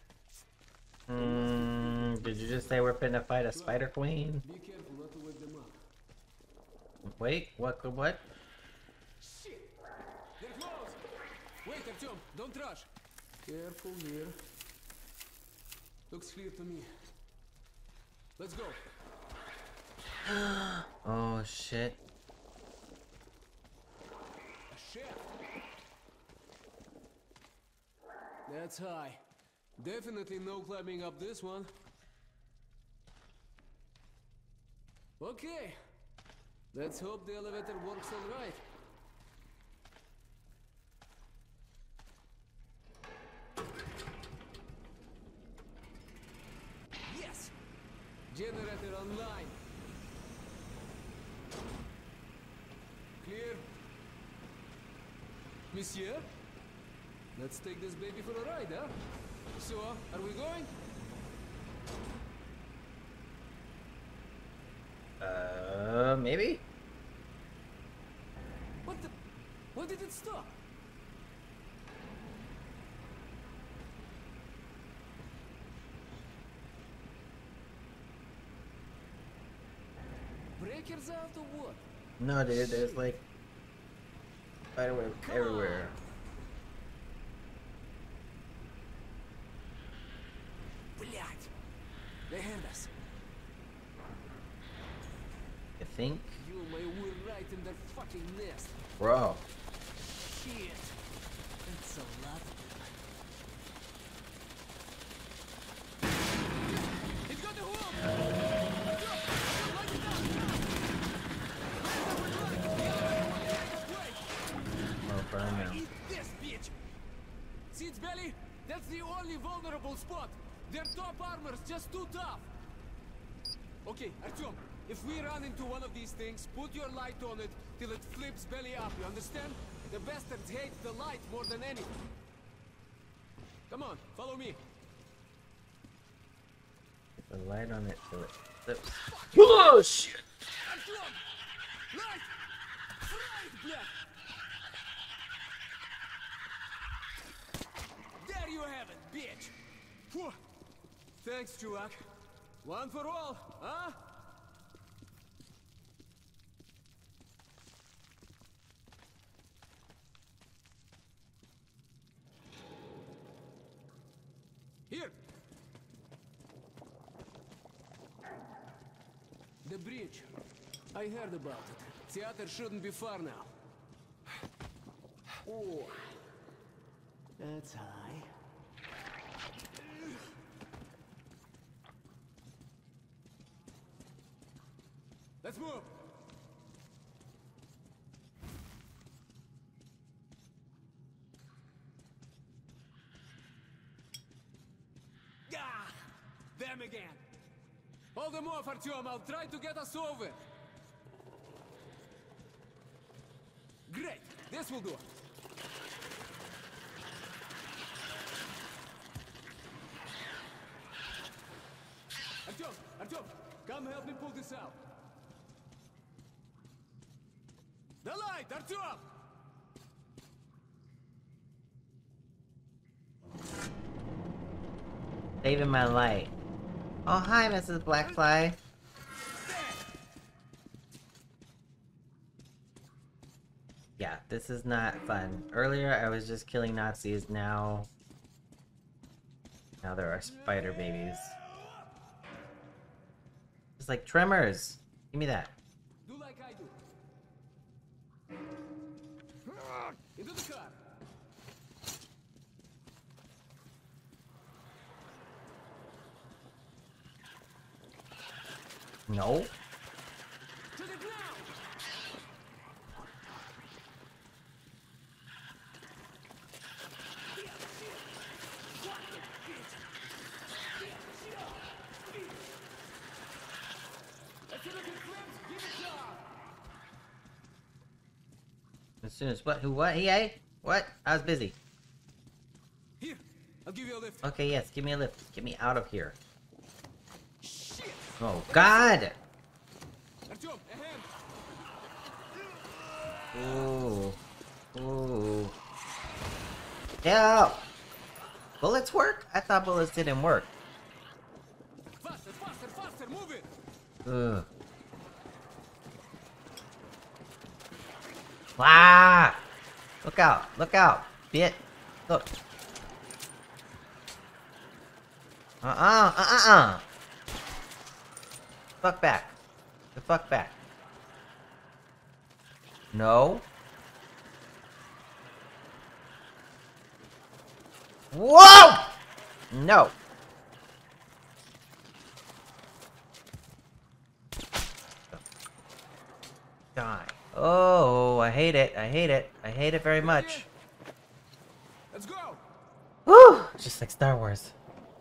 Did you just say we're finna fight a spider queen? Be careful not to wake them up. Wait, what? Shit! They're close! Wait, Artyom, don't rush. Careful here. Looks clear to me. Let's go. Oh shit. A shaft. That's high. Definitely no climbing up this one. Okay. Let's hope the elevator works all right. Yes! Generator online. Clear. Monsieur? Let's take this baby for a ride, huh? So, are we going? Maybe? What the? Why did it stop? Breakers out or what? No, dude, there's like spiderwebs everywhere. Блять! They heard us. You think? You, we're right in their fucking nest. Bro. Shit. That's a lot of them. He's got the hook! Light it up! Oh, burn now. Eat this, bitch! See its belly? That's the only vulnerable spot. Their top armor's just too tough. Okay, Artyom, if we run into one of these things, put your light on it till it flips belly up, you understand? The bastards hate the light more than anything. Come on, follow me. Put the light on it till it flips. Oh shit! Artyom! Light! Right, блядь! There you have it, bitch! Whew. Thanks, чувак. One for all, huh? Here! The bridge. I heard about it. Theater shouldn't be far now. Oh. That's high. Let's move! Ah! Them again! Hold them off, Artyom! I'll try to get us over! Great! This will do! Artyom! Come help me pull this out! The light, Artyom! Saving my light. Oh, hi, Mrs. Blackfly. Yeah, this is not fun. Earlier I was just killing Nazis, now there are spider babies. It's like tremors. Give me that. Do like I do. Into the car. No. To the ground. As soon as what? Who? What? EA? What? I was busy. Here, I'll give you a lift. Okay, yes. Give me a lift. Get me out of here. Shit! Oh God! Artyom, a hand! Ooh. Ooh. Help! Bullets work? I thought bullets didn't work. Faster, faster, faster, move it! Ugh. Ah! Look out! Look out! Bit! Look! Fuck back! The fuck back! No! Whoa! No! Die. Oh, I hate it. I hate it. I hate it very much. Let's go! Woo! Just like Star Wars.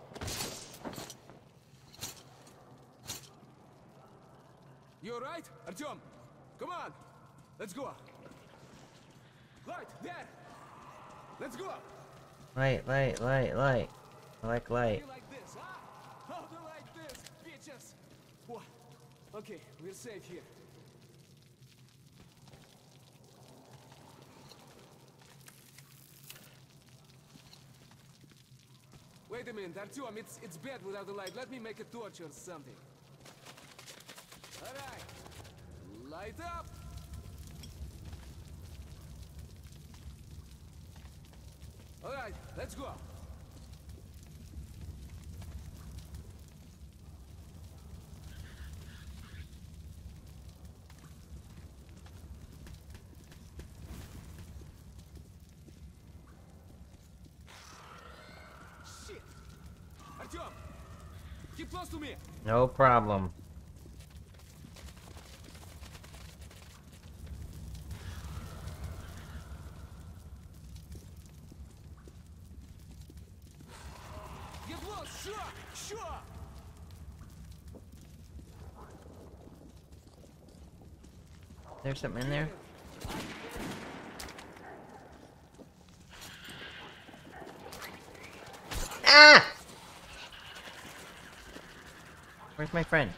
You alright, Artyom? Come on! Let's go! Light, there! Let's go! Light, light, light, light. I like light. You like this, huh? How do you like this, bitches? What? Okay, we're safe here. Wait a minute, Artyom, it's bad without the light. Let me make a torch or something. Alright. Light up! Alright, let's go. Shit! Artyom! Keep close to me! No problem. Get close! Sure! Sure! There's something in there? Ah! Where's my friend?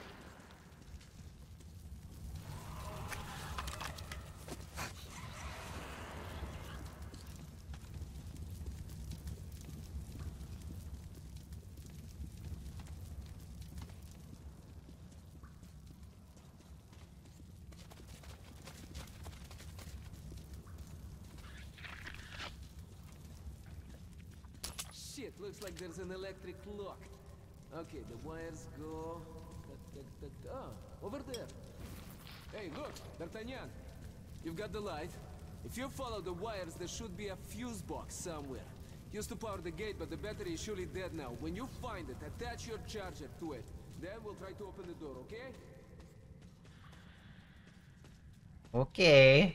Shit, looks like there's an electric lock. Okay, the wires go... Oh, over there. Hey, look, D'Artagnan. You've got the light. If you follow the wires, there should be a fuse box somewhere. Used to power the gate, but the battery is surely dead now. When you find it, attach your charger to it. Then we'll try to open the door, okay? Okay.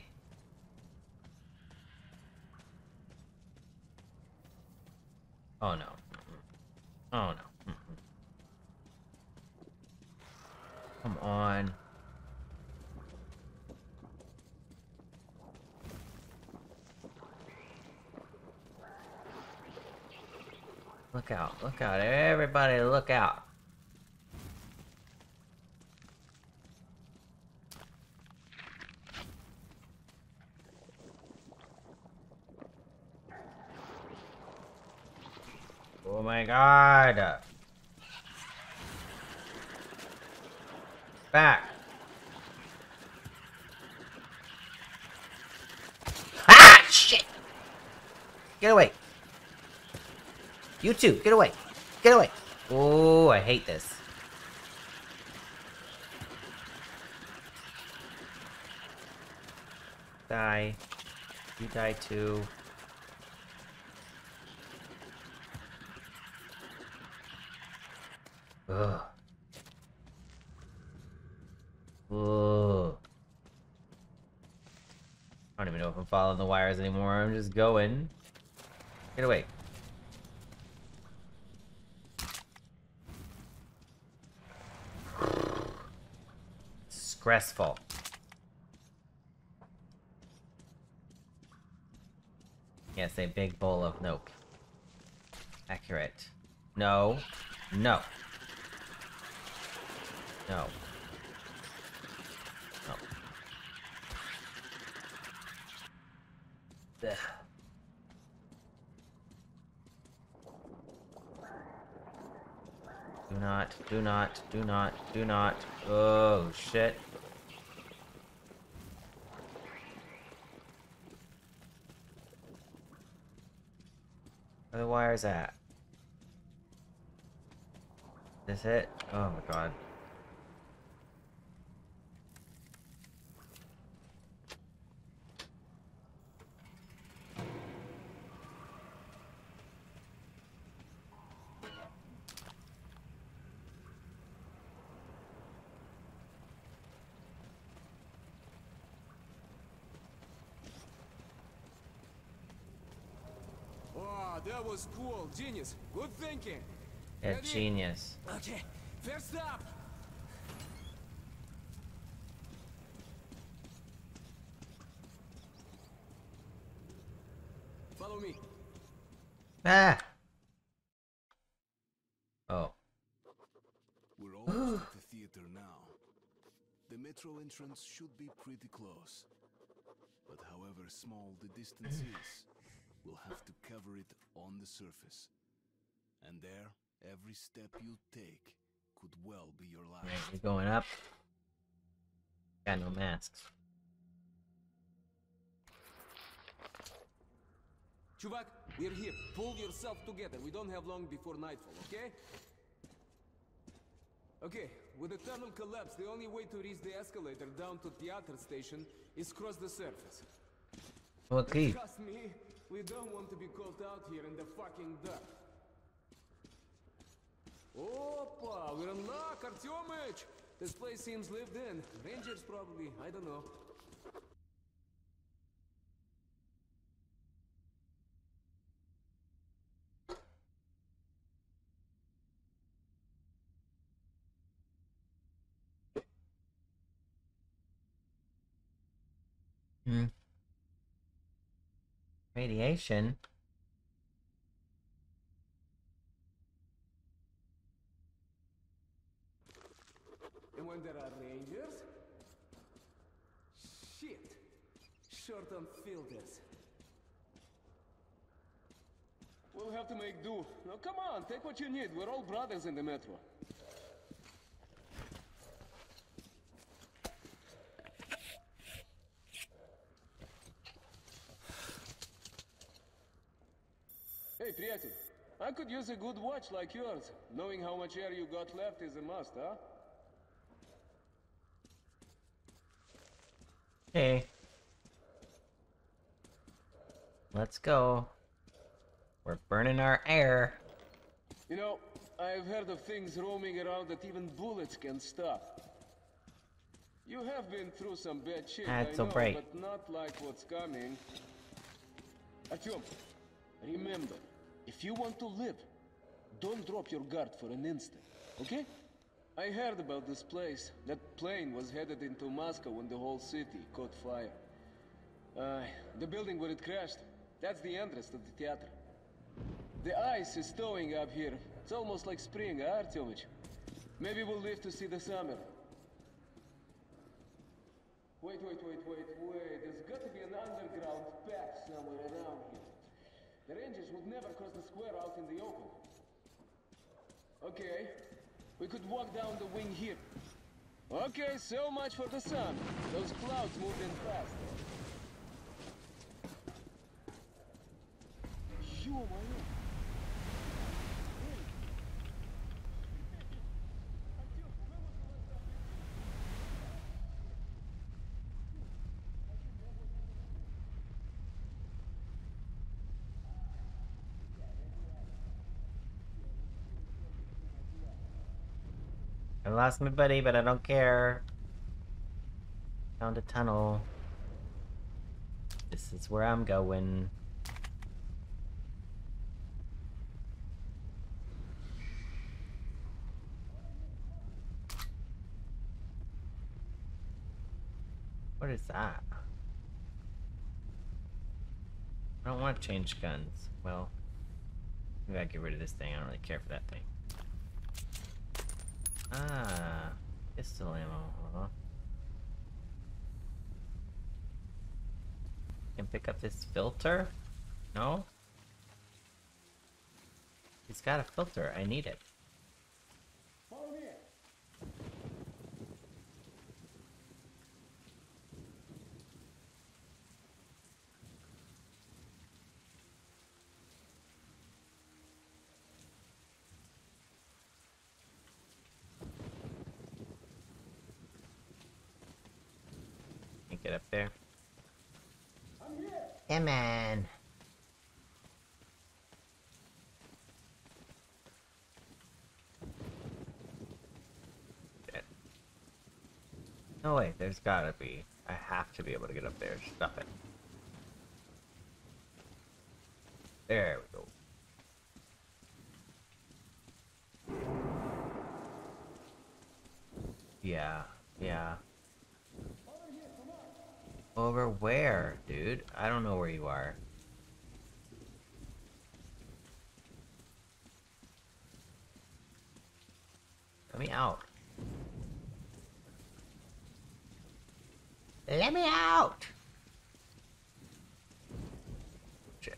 Oh no. Oh no. Come on. Look out, look out, everybody look out. Oh my god. Back. Get away! You too, get away! Get away! Oh, I hate this. Die. You die too. Ugh. Ugh. I don't even know if I'm following the wires anymore. I'm just going. Get away. Stressful. Yes, a big bowl of nope. Accurate. No. No. No. No. Ugh. Do not, do not, do not, do not. Oh, shit. Where are the wires at? This it? Oh my god. Oh, that was cool. Genius. Good thinking. Yeah, Ready? genius. Okay, first up. Follow me. Ah! Oh. We're almost at the theater now. The metro entrance should be pretty close. But however small the distance is, we'll have to cover it on the surface. And there, every step you take could well be your last. Right, you're going up. Got no masks. Chuvak, we're here. Pull yourself together. We don't have long before nightfall, okay? Okay, with the tunnel collapsed, the only way to reach the escalator down to theater station is cross the surface. Okay. Trust me, we don't want to be caught out here in the fucking dark. Опа, we're in luck, Artyomich! This place seems lived in. Rangers probably, I don't know. Hmm. Radiation? And when there are rangers? Shit! Short on filters. We'll have to make do. Now come on, take what you need. We're all brothers in the metro. Hey, приятель, I could use a good watch like yours. Knowing how much air you got left is a must, huh? Hey. Let's go. We're burning our air. You know, I've heard of things roaming around that even bullets can stop. You have been through some bad shit, I That's so know, bright. but not like what's coming. Artyom, remember, if you want to live, don't drop your guard for an instant, okay? I heard about this place. That plane was headed into Moscow when the whole city caught fire. The building where it crashed, that's the entrance to the theater. The ice is thawing up here. It's almost like spring, huh, Artyomich? Maybe we'll live to see the summer. Wait. There's got to be an underground path somewhere around here. The Rangers would never cross the square out in the open. Okay, we could walk down the wing here. Okay, so much for the sun. Those clouds moved in fast. I lost my buddy, but I don't care. Found a tunnel. This is where I'm going. What is that? I don't want to change guns. Well, maybe I get rid of this thing. I don't really care for that thing. Ah, pistol ammo. Huh? Can pick up this filter? No? He's got a filter. I need it. Can't get up there. Come on. No way, there's gotta be. I have to be able to get up there. Stop it. There we go. Yeah, yeah. Over where, dude? I don't know where you are. Let me out. Let me out! Shit.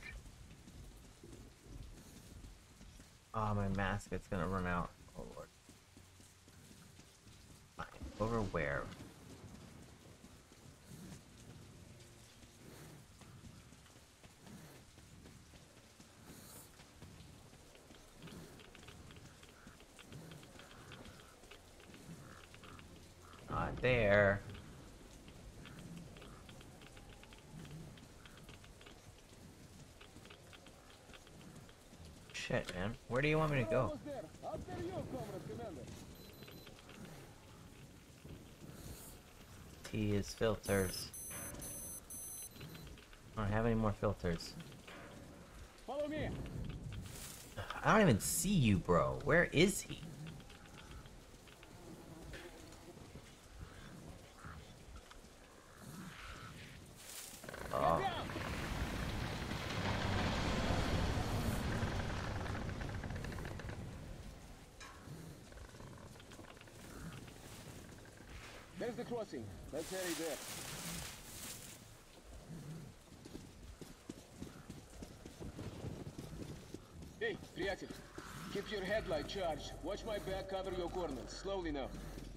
Oh, my mask, it's gonna run out. Oh, Lord. Fine. Over where? Not there. Shit, man. Where do you want me to go? T is filters. I don't have any more filters. Follow me. I don't even see you, bro. Where is he? Oh. There's the crossing. Let's hurry there. Hey, приятель. Keep your headlight charged. Watch my back, cover your corners. Slowly now.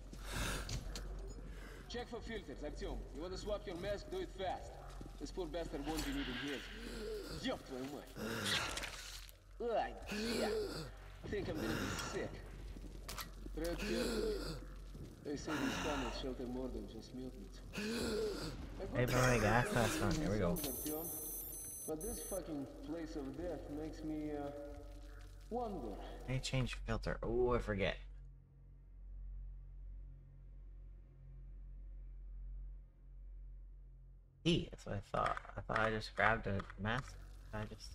Check for filters, Artyom. You wanna swap your mask? Do it fast. This poor bastard won't be needing his. Ёб твою мать. Ай, yeah. Think I'm gonna be sick. Tread carefully. They say these tunnels shelter more than just mutants. Hey, bro, gas mask on. Here we go. But this fucking place of death makes me, wonder. Hey, change filter. Oh, I forget. E, that's what I thought. I thought I just grabbed a mask. I just...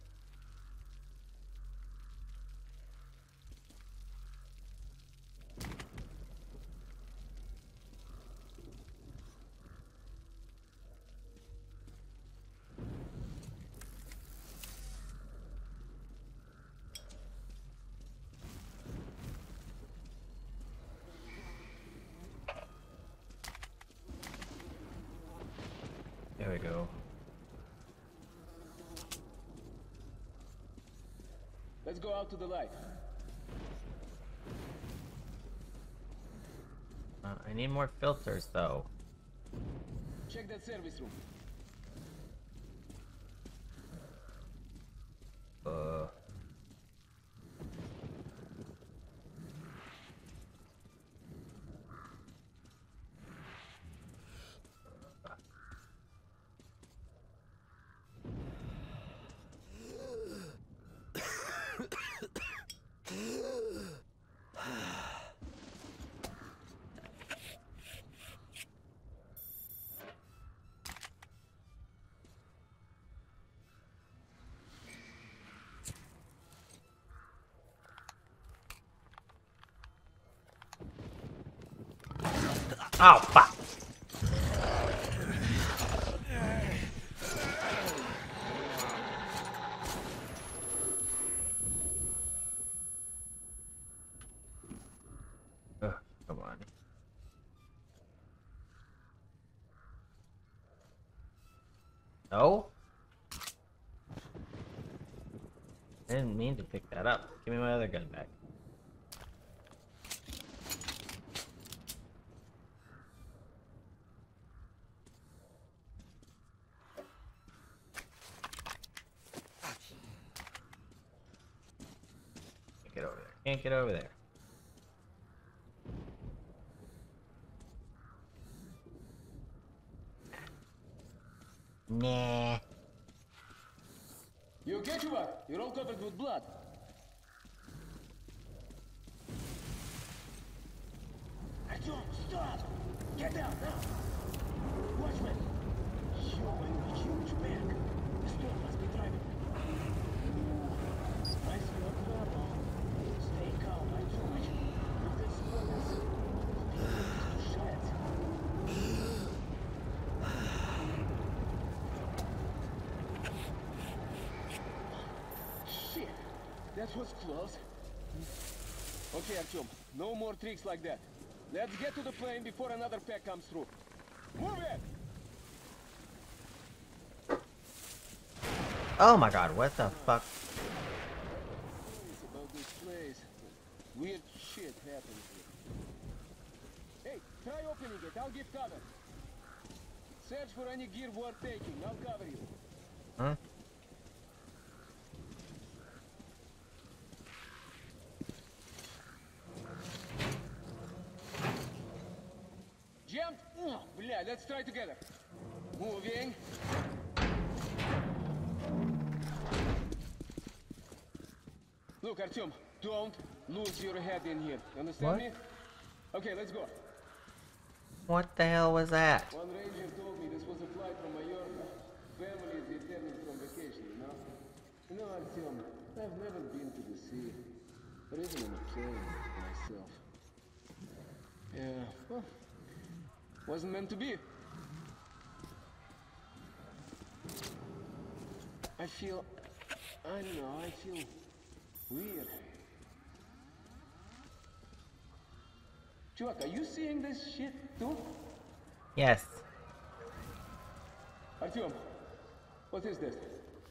There we go. Let's go out to the light. I need more filters, though. Check that service room. Oh, fuck. Ugh, come on. No? I didn't mean to pick that up. Give me my other gun back. Can't get over there. Can't get over there. Nah. You okay, Chuvak? You're all covered with blood. Артём, stop! Get down now! Watchman! You and huge back. The storm must be driving. I see a problem. Stay calm, Артёмыч. If they smell us, they'll be to shed. Shit! That was close. Okay, Артём, no more tricks like that. Let's get to the plane before another pack comes through. Move it! Oh my god, what the fuck? It's about this place. Weird shit happens here. Hey, try opening it. I'll give cover. Search for any gear worth taking. I'll cover you. Huh? Jammed? Oh, bля, let's try together. Moving. Look, Artyom, don't lose your head in here. Understand What? me? Okay, let's go. What the hell was that? One ranger told me this was a flight from Mallorca. Family is returning from vacation, you know? You know, Artyom, I've never been to the sea. Or even on a plane myself. Yeah, well, wasn't meant to be. I feel... I don't know, I feel weird. Chuvak, are you seeing this shit too? Yes. Artyom, what is this?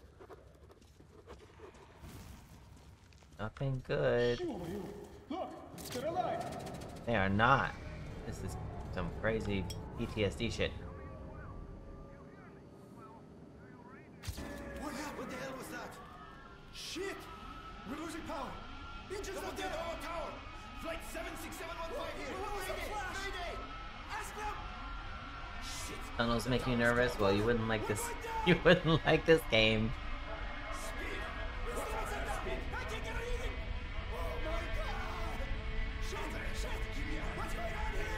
Nothing good. Look, they're alive! They are not. This is some crazy PTSD shit. What happened? What the hell was that? Shit! We're losing power! Engines up there! Tower! Flight 76715 here! Mayday! Ask them! Shit! Tunnels make you nervous? Well, you wouldn't like this. You wouldn't like this game. Speed! Speed! I can't get anything! Oh my god! Shit! Shit! What's going on here?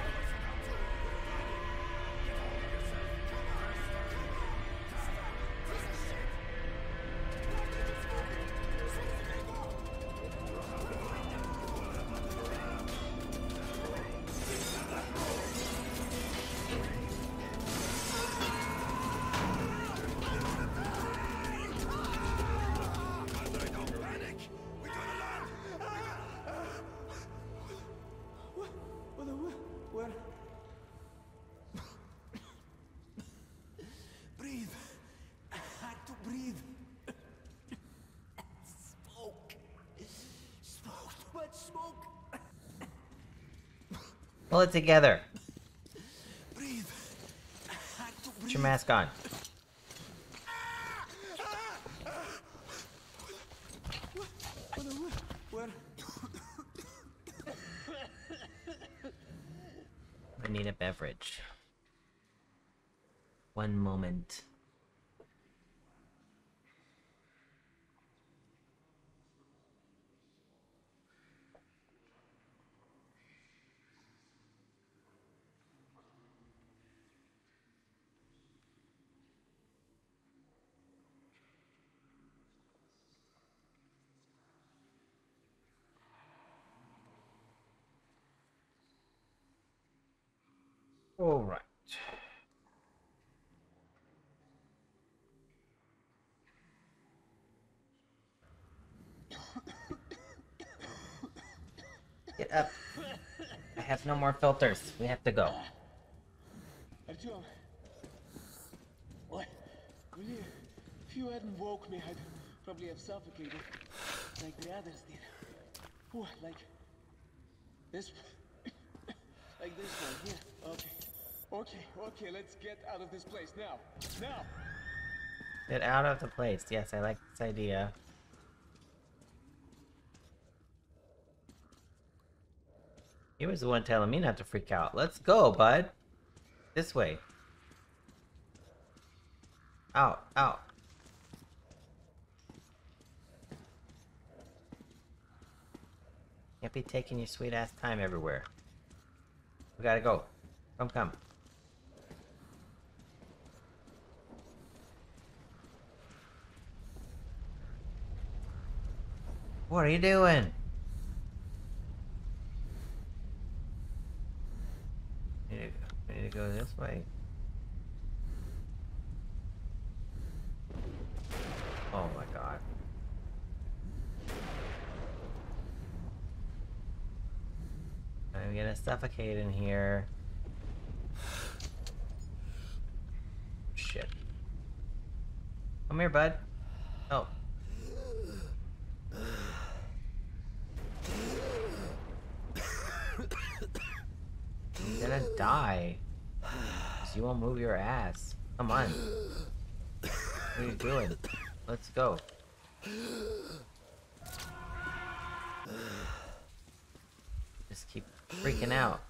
Where? Breathe. I had to breathe. Smoke. Smoke. Too much smoke. Pull it together. Breathe. I had to Put breathe. your mask on. Where? I need a beverage. One moment. All right. Get up. I have no more filters. We have to go. Artyom. What? Really? If you hadn't woke me, I'd probably have suffocated. Like the others did. What, like... this... like this one, here? Okay. Okay, let's get out of this place, now! Now! Get out of the place. Yes, I like this idea. He was the one telling me not to freak out. Let's go, bud. This way. Out, out. Can't be taking your sweet ass time everywhere. We gotta go. Come. What are you doing? We need to go this way. Oh my god. I'm gonna suffocate in here. Shit. Come here, bud. Oh. You're gonna die. 'Cause you won't move your ass. Come on. What are you doing? Let's go. Just keep freaking out.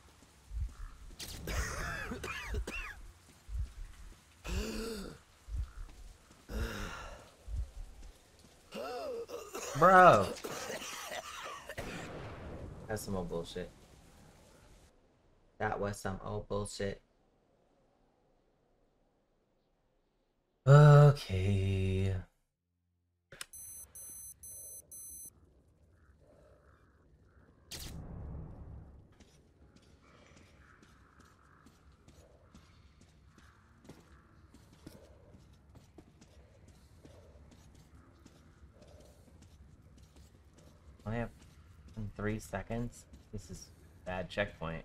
Bro! That's some old bullshit. That was some old bullshit. Okay. I have 3 seconds. This is bad checkpoint.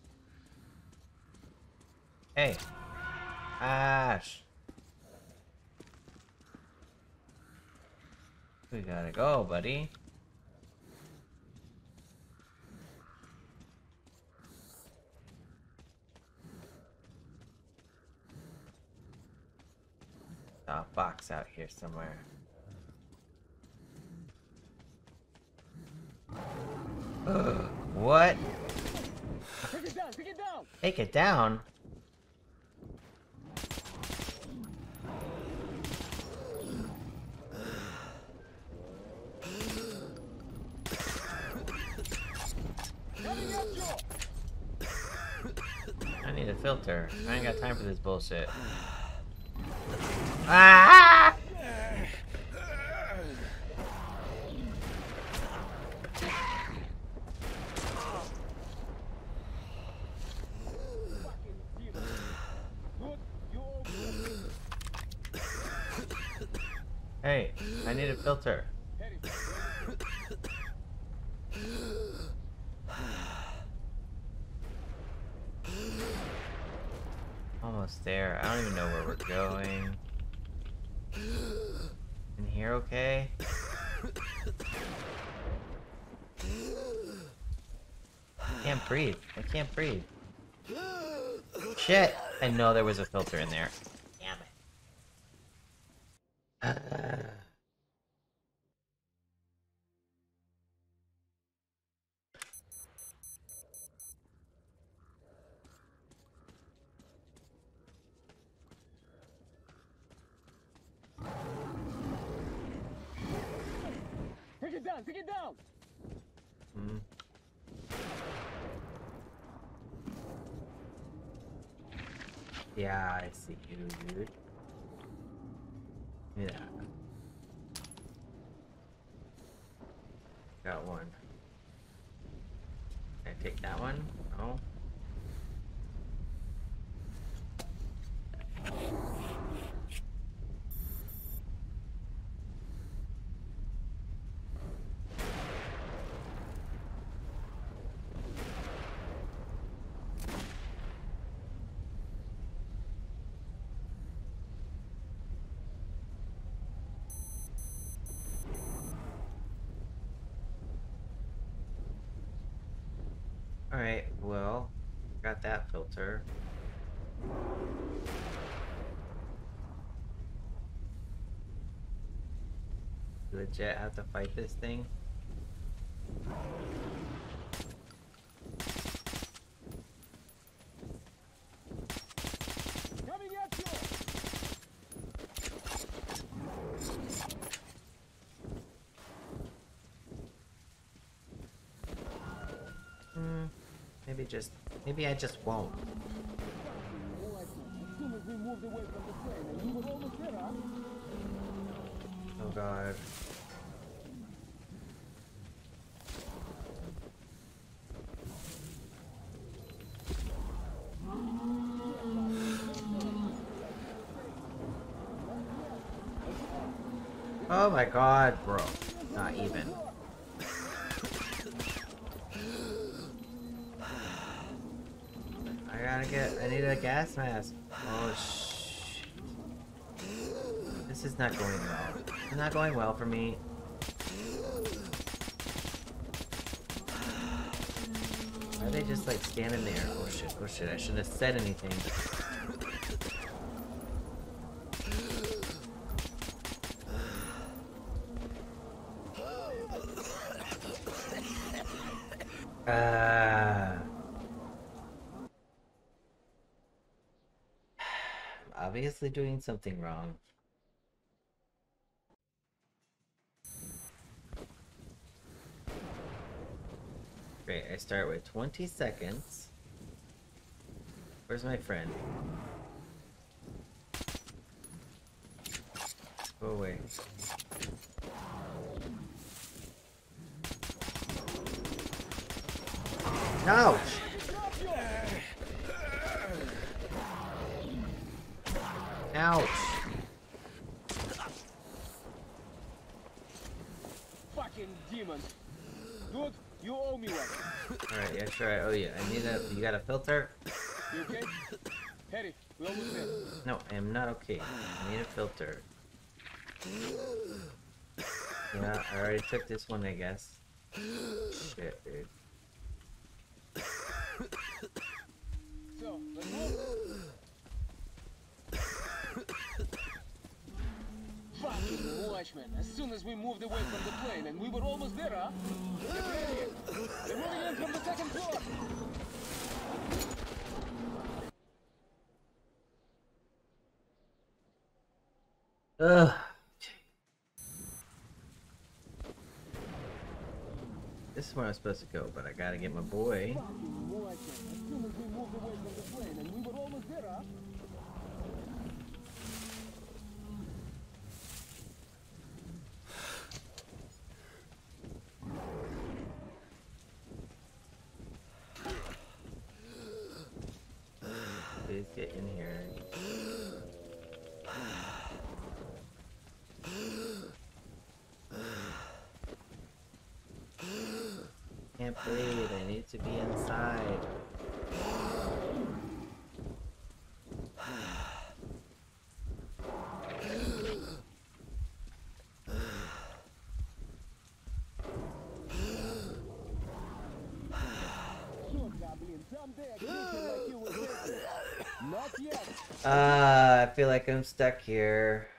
Hey, Ash. We gotta go, buddy. A box out here somewhere. What? Take it down! Take it down! Take it down? I need a filter. I ain't got time for this bullshit. Ah! Hey, I need a filter. Almost there. I don't even know where we're going. In here, okay? I can't breathe. I can't breathe. Shit! I know there was a filter in there. Damn it. Take it down! Take it down! Yeah, I see you, dude. Yeah. Got one. Can I take that one? No. Alright, well, got that filter. Legit have to fight this thing? Coming at you! Maybe I just won't. As soon as we moved away from the plane and we were almost there, huh? Oh god. Oh my god, bro. Not even. I need a gas mask. Oh shit. This is not going well. It's not going well for me. Why are they just like standing there? Oh shit, I shouldn't have said anything. Obviously doing something wrong. Great, I start with 20 seconds. Where's my friend? Go away. Ouch! Ouch! Fucking demon! Dude, you owe me one. Alright, yeah, sure, I owe you. I need a. You got a filter? You okay? Harry, we almost there. No, I am not okay. I need a filter. Yeah, I already took this one, I guess. Shit, dude. So, let's move. Fucking watchman! As soon as we moved away from the plane and we were almost there, huh? Get ready! They're moving in from the second floor! Ugh. This is where I'm supposed to go, but I gotta get my boy. Fucking watchman! As soon as we moved away from the plane and we were almost there, huh? Please get in here. Can't breathe, I need to be inside. Not yet. I feel like I'm stuck here.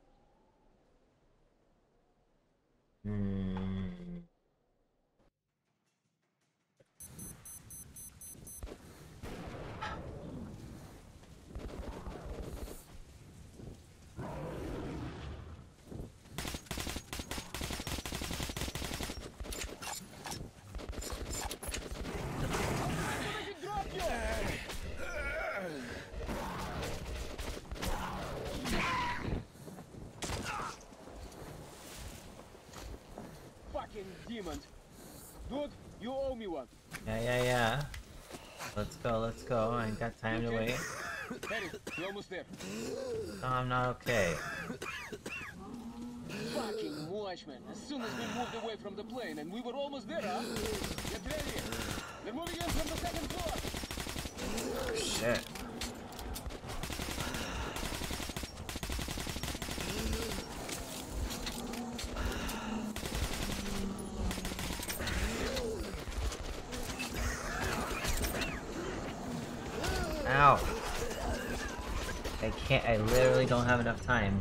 Fucking demon. Dude, you owe me one. Yeah. Let's go. I ain't got time to wait. Harry, we're almost there. No, I'm not okay. Fucking watchman. As soon as we moved away from the plane and we were almost there, huh? Get ready. They're moving in from the second floor. Oh, shit. Ow. I can't, I literally don't have enough time.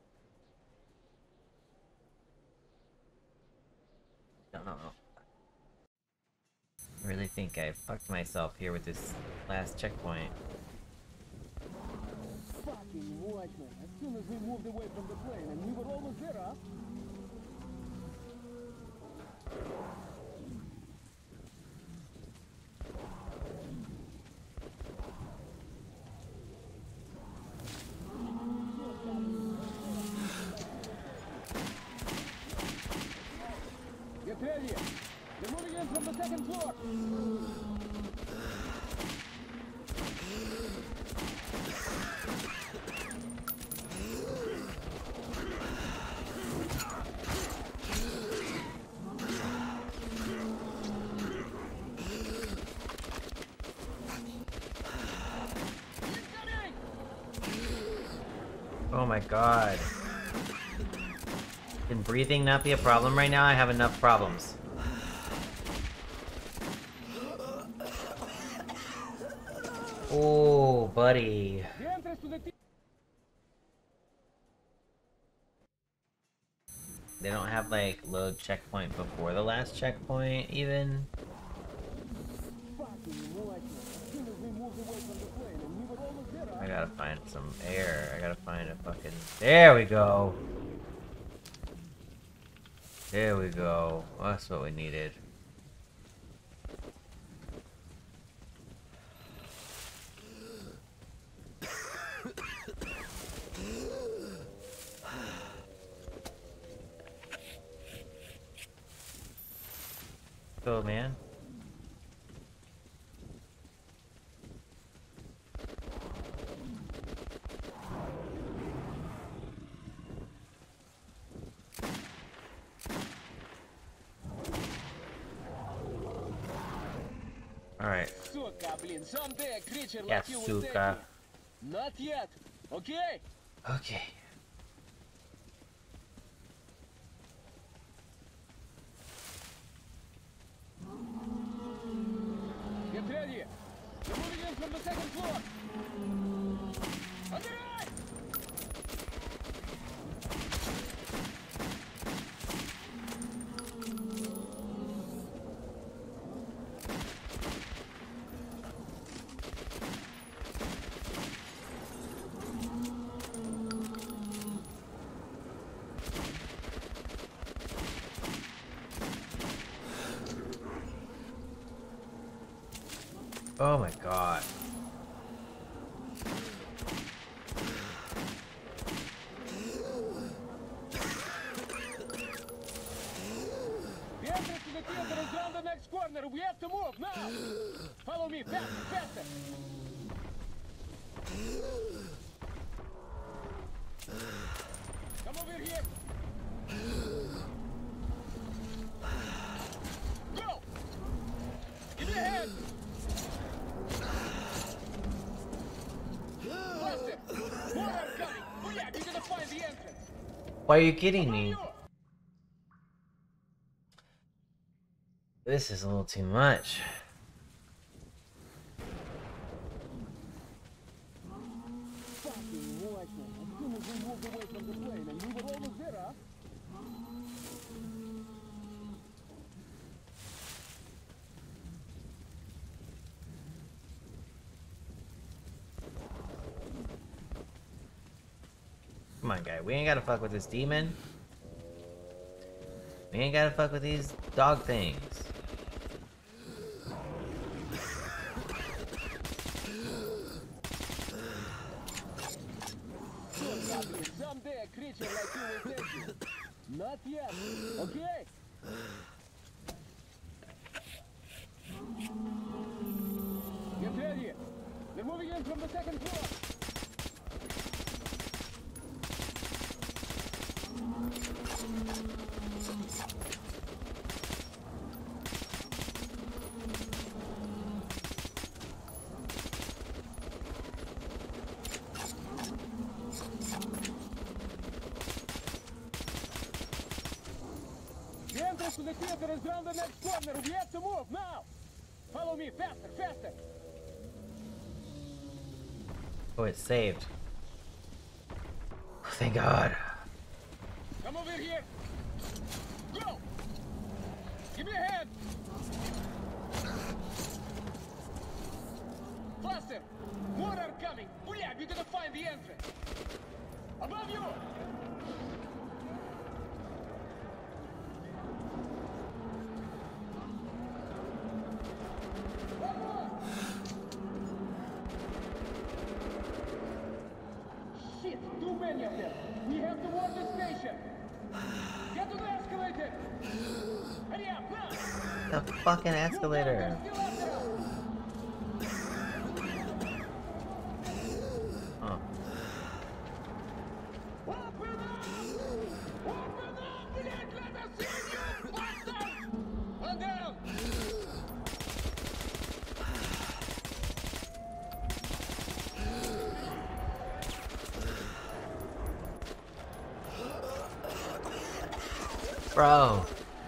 No. I really think I fucked myself here with this last checkpoint. Fucking watchman. As soon as we moved away from the plane and we were almost there, huh? Get ready. They're moving in from the second floor. Oh my god. Can breathing not be a problem right now? I have enough problems. Oh, buddy. The entrance to the They don't have, like, load checkpoint before the last checkpoint, even? fucking watchman. As soon as we moved away from the plane and we were almost there, huh? I gotta find some air. I gotta find a fucking... There we go! There we go. That's what we needed. Go, man. Alright. Suka, блин, someday a creature Yeah, like you will take suka. me. Not yet, okay? Okay. Get ready. They're moving in from the second floor. On the right! Oh my god. The entrance to the theater is around the next corner. We have to move now. Follow me, faster, faster. Come over here. Go! Give me a hand. Faster. More are coming. Oh yeah, you're gonna find the entrance. Why are you kidding me? This is a little too much. Fucking watchman. As soon as we moved away from the plane and we were almost there, huh? Come on, guy. We ain't gotta fuck with this demon. We ain't gotta fuck with these dog things. Someday a creature like you will take you. Not yet, okay? Get ready. They're moving in from the second floor. The entrance to the theater is around the next corner. We have to move now. Follow me, faster, faster. Oh, it's saved. Oh, thank God. Come over here. Go. Give me a hand. Faster. More are coming. Booyah, we're gonna find the entrance. Above you. Shit, too many of them. We have to warn the station. Get to the escalator. Hurry up, now. The fucking escalator. Still after us. Oh. Open up! Open up! Блядь, let us in, you bastard! One down! Bro.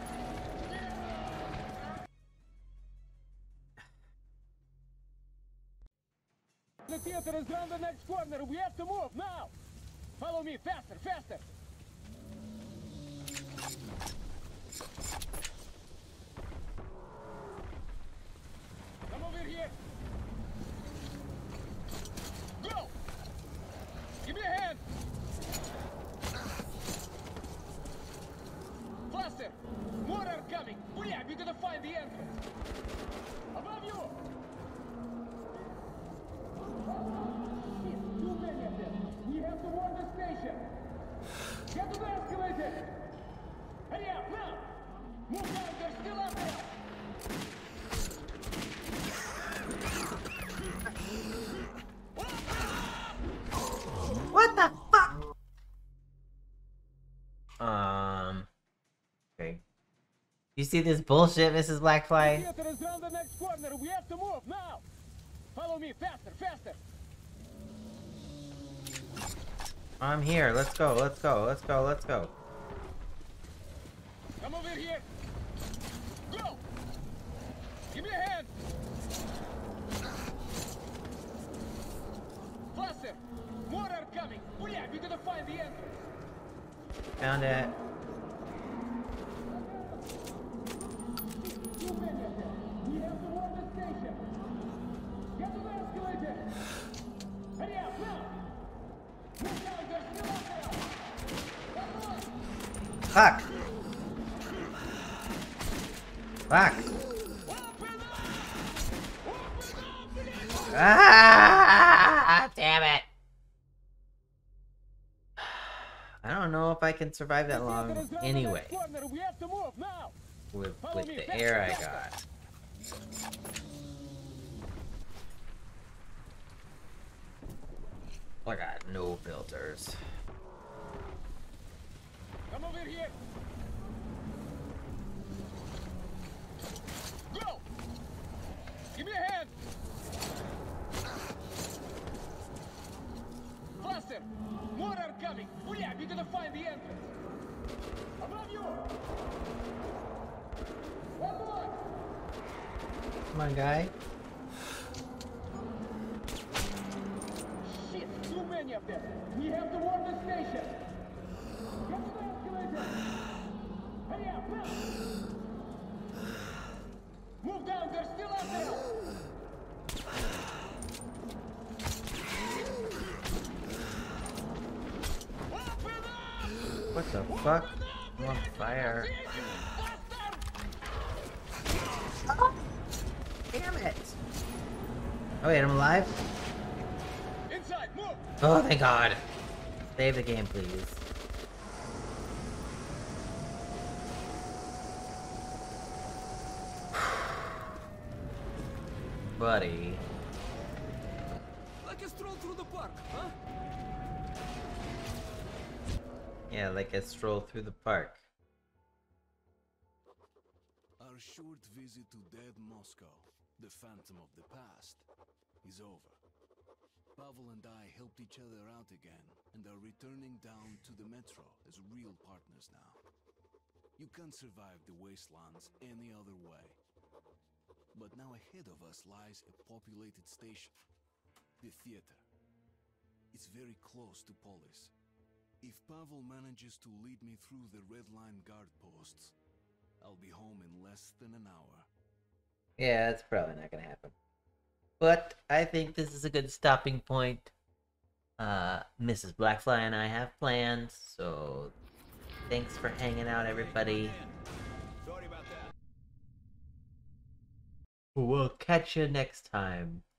The theater is around the next corner. We have to move now. Follow me, faster, faster. Come over here. Go. Give me a hand. Faster. More are coming. Booyah, we're gonna find the entrance. Above you. Shit, too many of them. We have to warn the station. Get to the escalator. Hurry up, now. Move down, they're still up there. What the fuck? Okay. You see this bullshit, Mrs. Blackfly? The theater is around the next corner. We have to move now. Follow me, faster, faster. I'm here. Let's go. Let's go. Let's go. Let's go. Come over here. Go. Give me a hand. Faster. More are coming. Booyah, we're gonna find the entrance. Found it. Too many of them. We have to warn the station. Get to the escalator. Hurry up, now. Move down, they're still up there. Come on. Fuck. Fuck. Open up. Open up. Ah! Damn it. I don't know if I can survive that long anyway. We have to move now. With the air I got. I got no filters. Come over here. Go. Give me a hand. Faster. More are coming. Booyah, we're gonna find the entrance. Above you. One more. Come on, guy. Shit, too many of them. We have to warn the station. Get to the escalator. Hurry up, now. Move down, they're still up there. Open up! What the fuck? I'm on fire. Oh, damn it. Oh wait, I'm alive? Inside, move! Oh, thank God. Save the game, please. Buddy. Like a stroll through the park, huh? Yeah, like a stroll through the park. Our short visit to dead Moscow, the phantom of the past, is over. Pavel and I helped each other out again and are returning down to the metro as real partners now. You can't survive the wastelands any other way. But now ahead of us lies a populated station, the theater. It's very close to Polis. If Pavel manages to lead me through the Red Line guard posts, I'll be home in less than an hour. Yeah, that's probably not gonna happen. But I think this is a good stopping point. Mrs. Blackfly and I have plans, so thanks for hanging out, everybody. Sorry about that. We'll catch you next time.